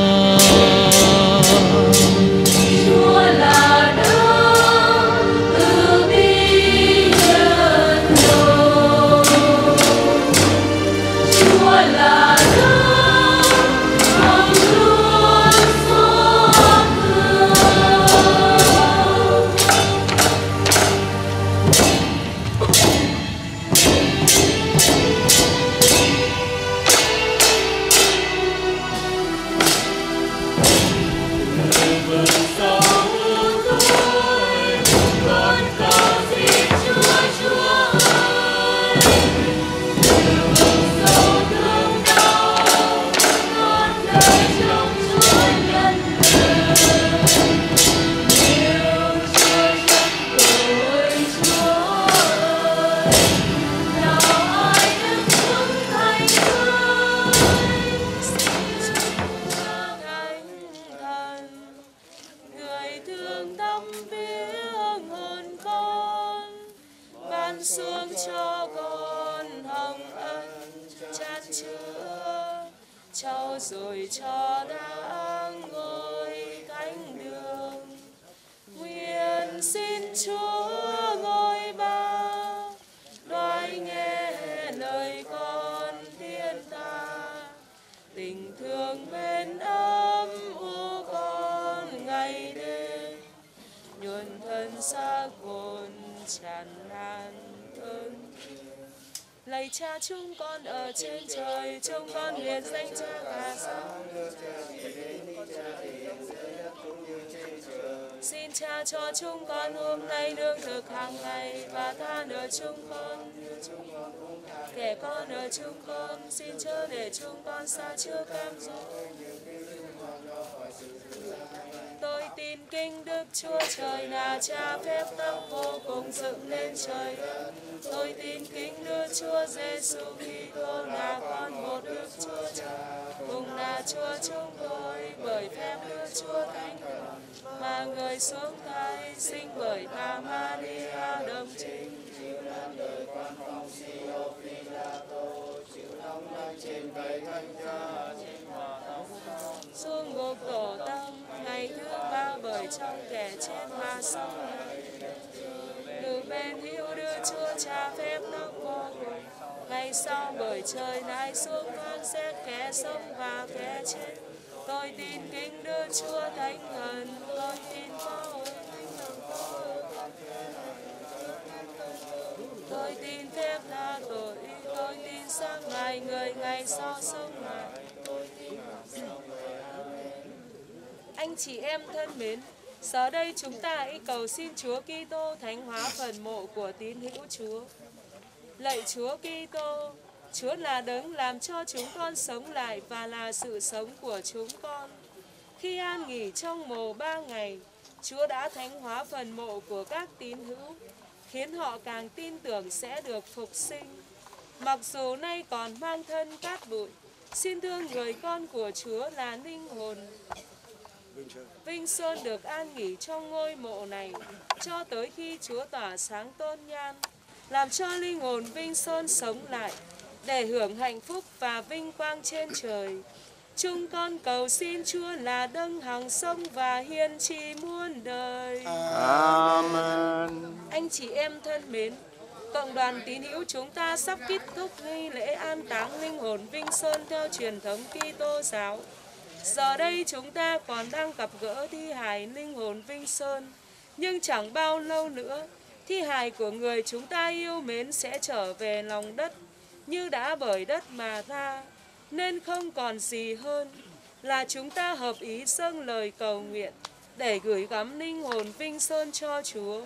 Chúa là đấng từ bi nhân hậu, Chúa là nước hằng luôn suốt thương. Vườn sống tôi con cầu xin Chúa, Chúa ơi, vườn sâu thương đau con lời trong Chúa nhân lời. Yêu Chúa trong tôi, Chúa ơi, nào ai đứng vững thành người. Người thương thăm viếng hồn con, ban xuống cho con hồng ân chan chứa, trao rồi cho đang ngồi cánh đường. Nguyện xin Chúa ngôi ba nói nghe lời con thiên ta, tình thương bên ấm u con ngày đêm, nhuần thân xác hồn tràn lan ơn. Lạy Cha chúng con ở trên trời, trông con nguyện danh Cha ngài sáng. Xin Cha cho chúng con hôm nay lương thực hàng ngày, và tha nợ chúng con kẻ con nợ chúng con, xin chớ để chúng con sa trước cám dỗ. Tôi tin kinh Đức Chúa Trời là Cha phép tắc vô cùng dựng lên trời đất. Tôi tin kính Đức Chúa Giêsu Kitô là con một Đức Chúa Trời, cùng là Chúa chúng tôi bởi phép Đức Chúa Thánh Thần, mà người xuống thai sinh bởi bà Maria đồng trinh, chịu nạn đời quan Phong Siêu Phi-la-tô, chịu đóng đinh trên cây thánh giá, trên hòa tông xuống ngục tổ tông, ngày thứ ba bởi trong kẻ chết mà sống lại. Từ bên hữu Đức Chúa Cha phép tắc vô cùng, ngày sau bởi trời lại xuống phán xét kẻ sống và kẻ chết. Tôi tin kính Đức Chúa Thánh Thần, tôi tin có ơn Thánh Thần có ơn. Tôi tin phép tha tội, tôi tin xác ngày người ngày sau sống lại. Tôi tin anh chị em thân mến, giờ đây chúng ta hãy cầu xin Chúa Kitô thánh hóa phần mộ của tín hữu Chúa. Lạy Chúa Kitô, Chúa là đấng làm cho chúng con sống lại và là sự sống của chúng con. Khi an nghỉ trong mồ ba ngày, Chúa đã thánh hóa phần mộ của các tín hữu, khiến họ càng tin tưởng sẽ được phục sinh. Mặc dù nay còn mang thân cát bụi, xin thương người con của Chúa là linh hồn Vinh Sơn được an nghỉ trong ngôi mộ này, cho tới khi Chúa tỏa sáng tôn nhan, làm cho linh hồn Vinh Sơn sống lại, để hưởng hạnh phúc và vinh quang trên trời. Chúng con cầu xin Chúa là đấng hằng sống và hiền trị muôn đời. Amen. Anh chị em thân mến, cộng đoàn tín hữu chúng ta sắp kết thúc nghi lễ an táng linh hồn Vinh Sơn theo truyền thống Kitô giáo. Giờ đây chúng ta còn đang gặp gỡ thi hài linh hồn Vinh Sơn, nhưng chẳng bao lâu nữa, thi hài của người chúng ta yêu mến sẽ trở về lòng đất, như đã bởi đất mà ra, nên không còn gì hơn là chúng ta hợp ý dâng lời cầu nguyện để gửi gắm linh hồn Vinh Sơn cho Chúa.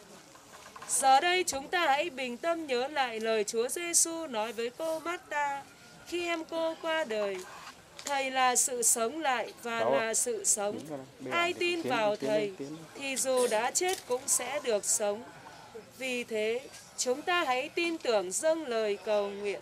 Giờ đây chúng ta hãy bình tâm nhớ lại lời Chúa Giêsu nói với cô Marta khi em cô qua đời. Thầy là sự sống lại và là sự sống. Ai tin vào Thầy thì dù đã chết cũng sẽ được sống. Vì thế, chúng ta hãy tin tưởng dâng lời cầu nguyện.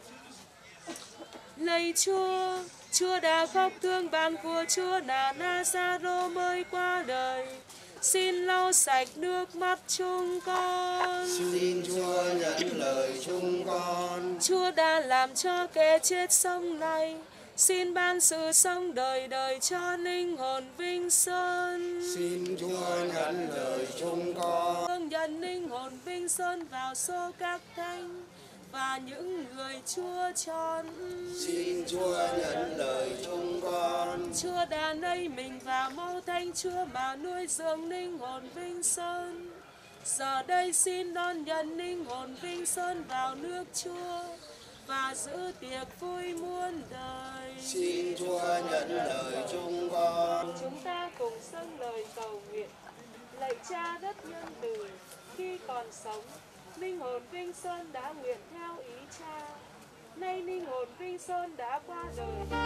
Lạy Chúa, Chúa đã khóc thương ban của Chúa là Nazaro mới qua đời. Xin lau sạch nước mắt chúng con. Xin Chúa nhận lời chúng con. Chúa đã làm cho kẻ chết sống lại. Xin ban sự sống đời đời cho linh hồn Vinh Sơn. Xin Chúa nhận lời chúng con. Nhận linh hồn Vinh Sơn vào số các thánh, và những người Chúa chọn. Xin Chúa nhận lời chúng con. Chúa đã nây mình vào máu Thánh Chúa mà nuôi dưỡng linh hồn Vinh Sơn. Giờ đây xin đón nhận linh hồn Vinh Sơn vào nước Chúa và giữ tiệc vui muôn đời. Xin Chúa nhận lời chúng con. Chúng ta cùng dâng lời cầu nguyện. Lạy Cha đất nhân từ, khi còn sống, linh hồn Vinh Sơn đã nguyện theo ý Cha. Nay linh hồn Vinh Sơn đã qua đời.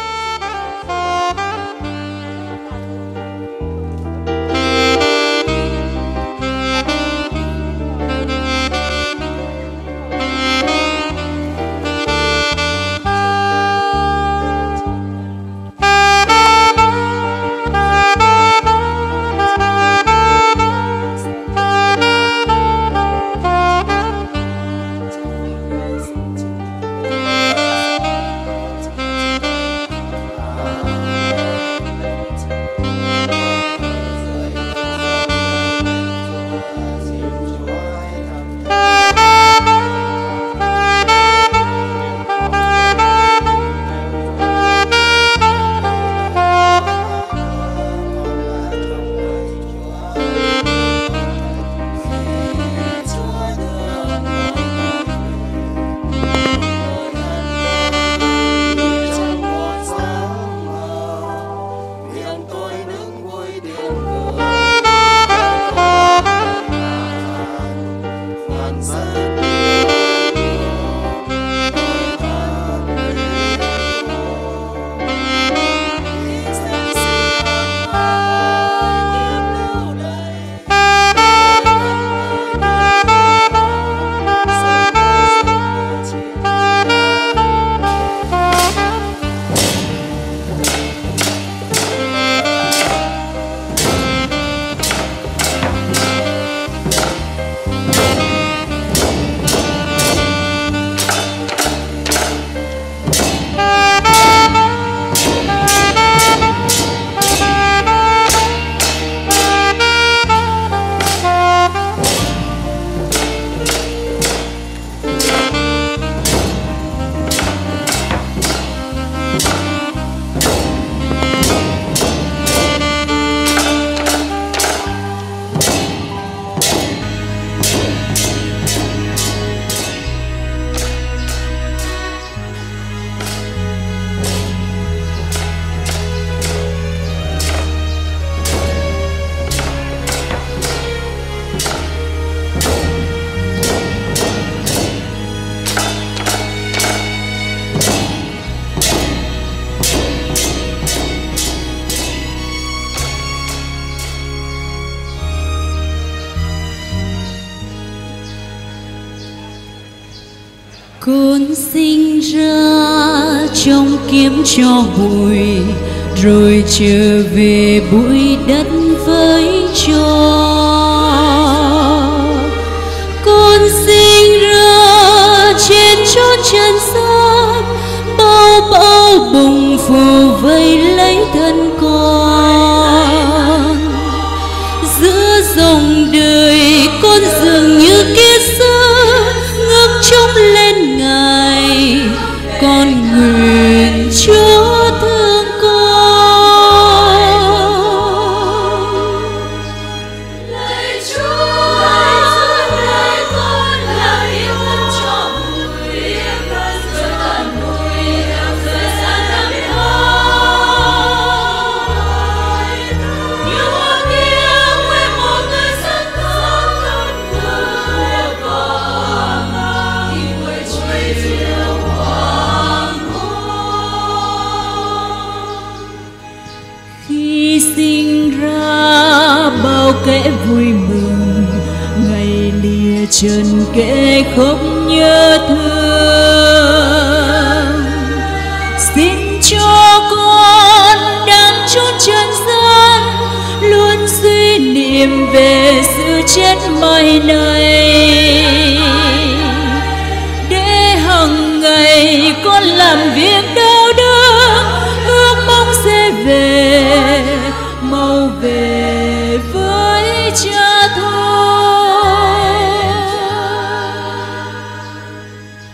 Con sinh ra trong kiếm cho bụi, rồi trở về bụi đất với cho. Con sinh ra trên chốn trần gian, bao bao bùng phù vây lấy thân con. Giữa dòng đời con dường như kiết sơ, ngước trông lên Ngài, con nguyện Chúa thương con. Lạy Chúa, lạy con là yêu thân cho bụi, rồi tận bụi thời gian năm tháng. Như hoa kia quên một người rất thương, người con thì người truy chiều hoàng hôn. Khi sinh ra bao kẻ vui mừng, ngày lìa trần kẻ khóc nhớ thương. Xin cho con đang chốn trần gian luôn suy niệm về sự chết mai này, để hằng ngày con làm việc đau đớn, ước mong sẽ về mau về với cha thôi.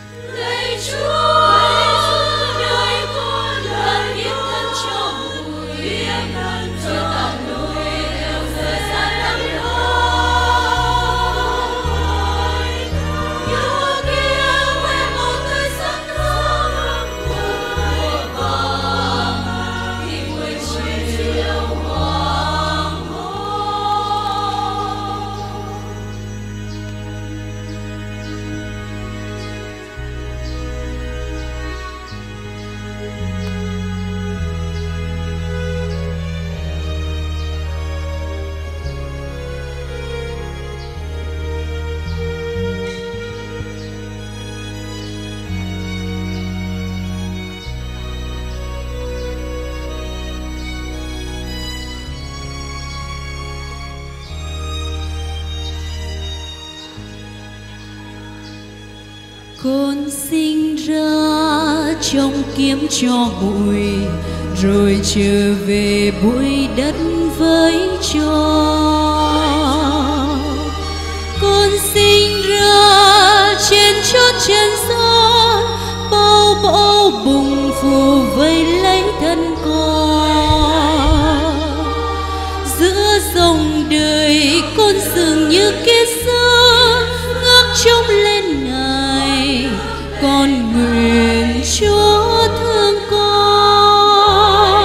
sinh ra trong kiếm cho bụi, rồi trở về bụi đất với cho. Con sinh ra trên chót chân gian, bao bão bùng phù vây lấy thân con. Giữa dòng đời con dường như kiết xưa, ngước trông lên Ngài, con nguyện Chúa thương con.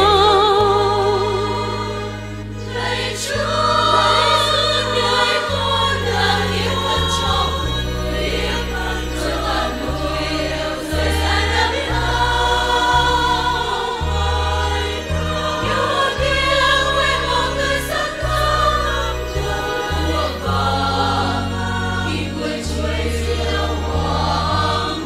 Lạy Chúa, đời con là hiếu thân cho người, rồi toàn nuôi yêu rời xa đắm đau. Yêu tiếng quên một người rất thơm của con, khi cuối chuối diệu hoàng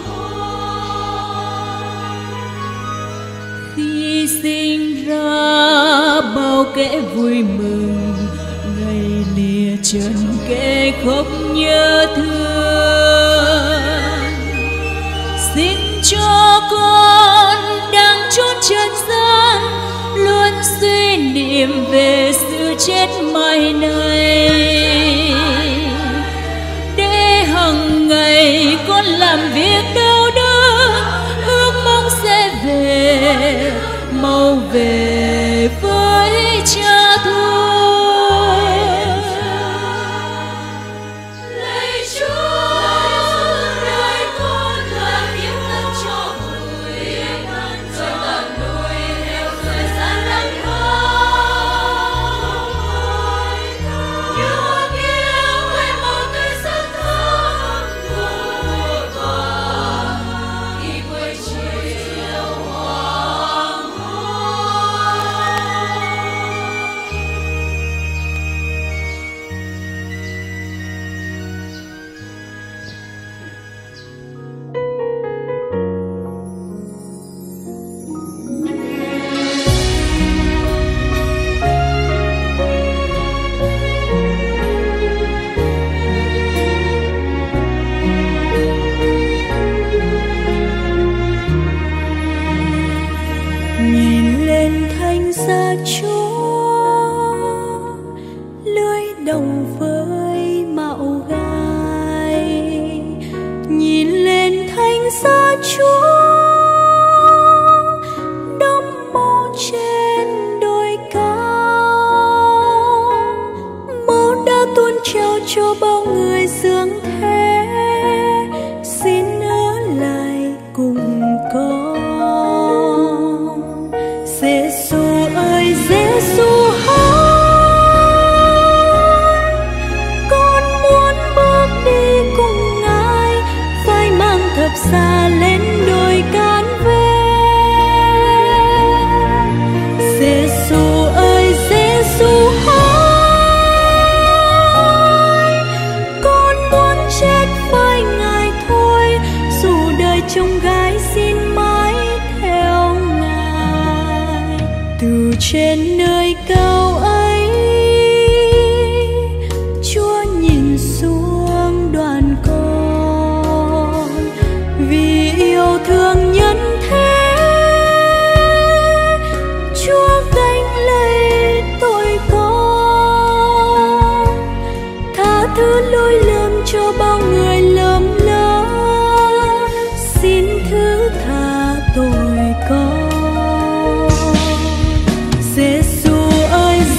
hôn. Khi sinh ra bao kẻ vui mừng, ngày lìa trần kẻ khóc nhớ thương. Xin cho con đang chốn trần gian luôn suy niệm về sự chết mai này, để hằng ngày con làm việc đau đớn, ước mong sẽ về mau về với cha thôi. Lạy Chúa, đời con là hiếu thân cho bụi, rồi toàn nuôi theo thời gian đắng đau. Như kia quên một người rất thơm của con, khi cuối chiều hoàng nhìn lên thánh giá Chúa, lưới đồng với mạo gai. Nhìn lên thánh giá Chúa, đắm mô trên đồi cao. Máu đã tuôn trao cho bao người dưỡng thế, xin ở lại cùng con. Giêsu ơi, Giêsu hỡi, con muốn bước đi cùng Ngài, phải mang thập giá lên đồi can về. Giêsu ơi, Giêsu hỡi, con muốn chết với Ngài thôi, dù đời trông gai xin mãi theo Ngài. Từ trên nơi cao ấy, Chúa nhìn xuống đoàn con, vì yêu thương nhân thế, Chúa gánh lấy tội con, tha thứ lỗi lầm cho bao người lầm lỡ, xin thứ tha tội con. Giêsu ơi,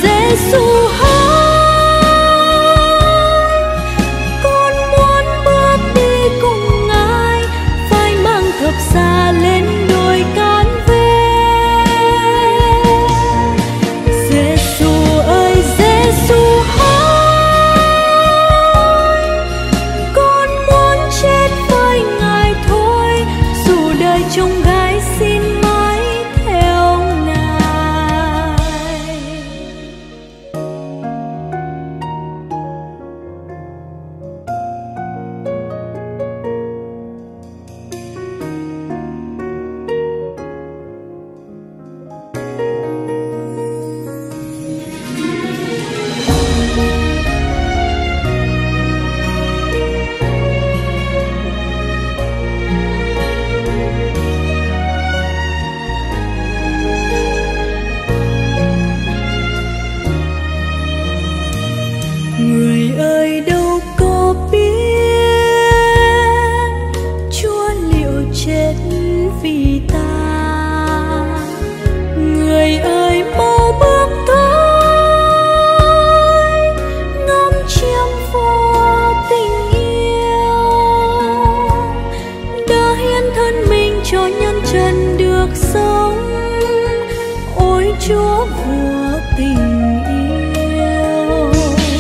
sống. Ôi Chúa của tình yêu,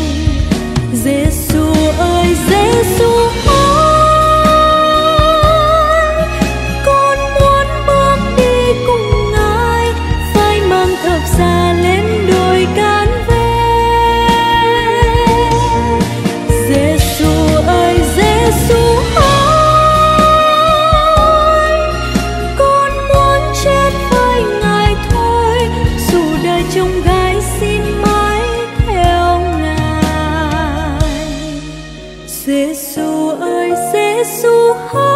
Giêsu ơi Giêsu ơi, con muốn bước đi cùng Ngài, phải mang thập giá lên đồi Can Vê. Giêsu ơi Giêsu ơi, con muốn chết với Ngài thôi, dù đời chông gai xin mãi theo Ngài. Giêsu ơi Giêsu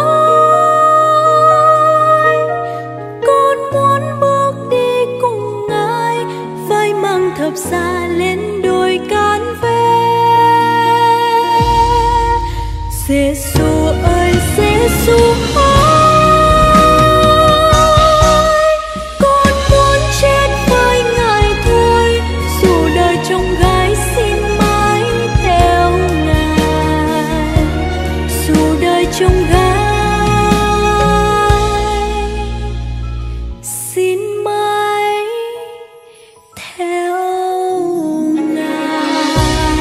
ơi, con muốn bước đi cùng Ngài, phải mang thập giá lên đồi Can Vê. Giêsu ơi Giêsu ơi, con muốn chết với Ngài thôi, dù đời chông gai xin mãi theo Ngài. Dù đời chông gai xin mãi theo Ngài.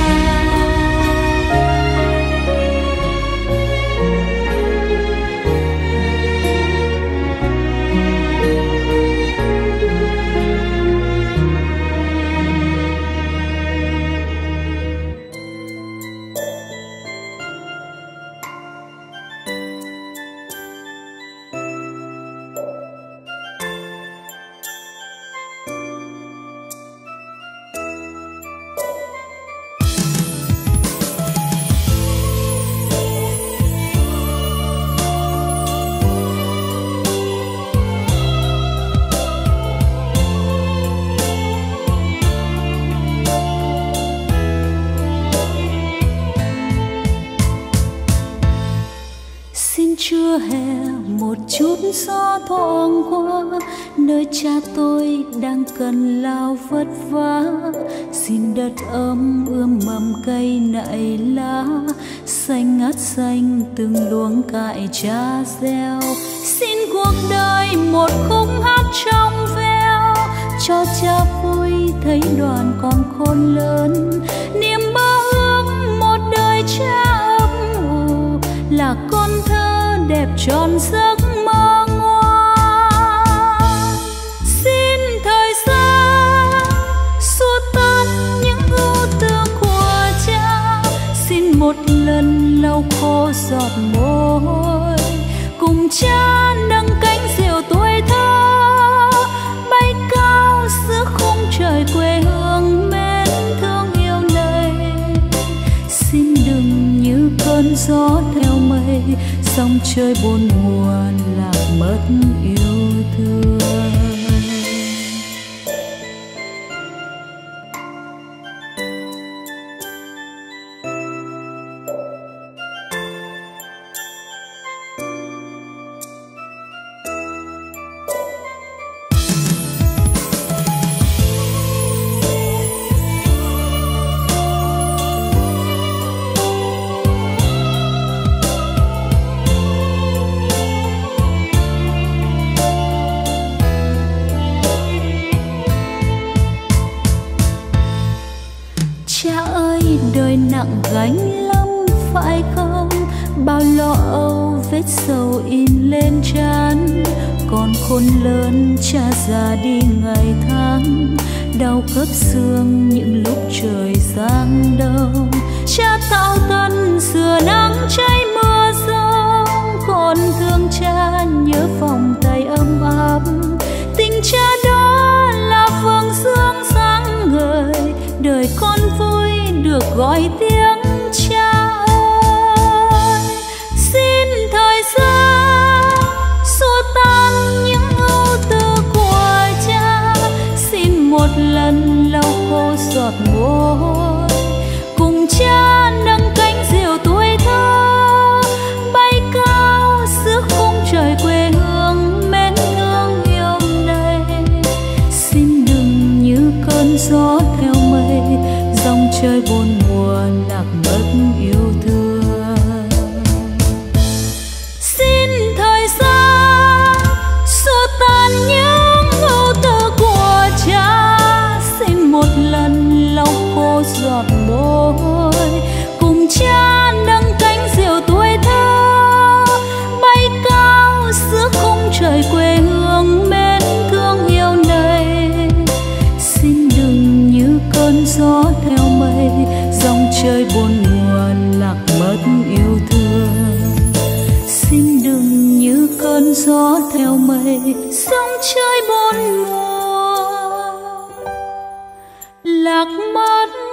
Xin Chúa hè một chút gió thoảng qua nơi cha tôi đang cần lao vất vả. Xin đất ấm ươm mầm cây nảy lá, xanh ngắt xanh từng luống cải cha gieo. Xin cuộc đời một khúc hát trong veo, cho cha vui thấy đoàn con khôn lớn. Niềm mơ ước một đời cha ấm ủ, là con thơ đẹp tròn giấc mơ ngoan. Xin thời gian xua tan những ưu tư của cha, xin một lần lau khô giọt mồ hôi, cùng cha nâng cánh diều tuổi thơ, bay cao giữa khung trời quê hương mến thương yêu này. Xin đừng như cơn gió theo mây, sóng chơi bốn mùa lạc mất yêu thương. Đời nặng gánh lắm phải không, bao lo âu vết sầu in lên trán. Còn khôn lớn cha già đi ngày tháng, đau khớp xương những lúc trời giáng đông. Cha tạo tân sửa nắng cháy mưa giông, con thương cha nhớ vòng tay ấm áp. Tình cha đó là phương dương sáng ngời, đời con vui được gọi tiếng cha ơi. Xin thời gian xua tan những ưu tư của cha, xin một lần lau khô giọt mồ hôi, cùng cha nâng cánh diều tuổi thơ, bay cao giữa khung trời quê hương mến thương yêu này. Xin đừng như cơn gió theo mây, dòng chơi bốn mùa lạc mất yêu thương. Xin thời gian xua tan nhớ chơi bốn mùa lạc mất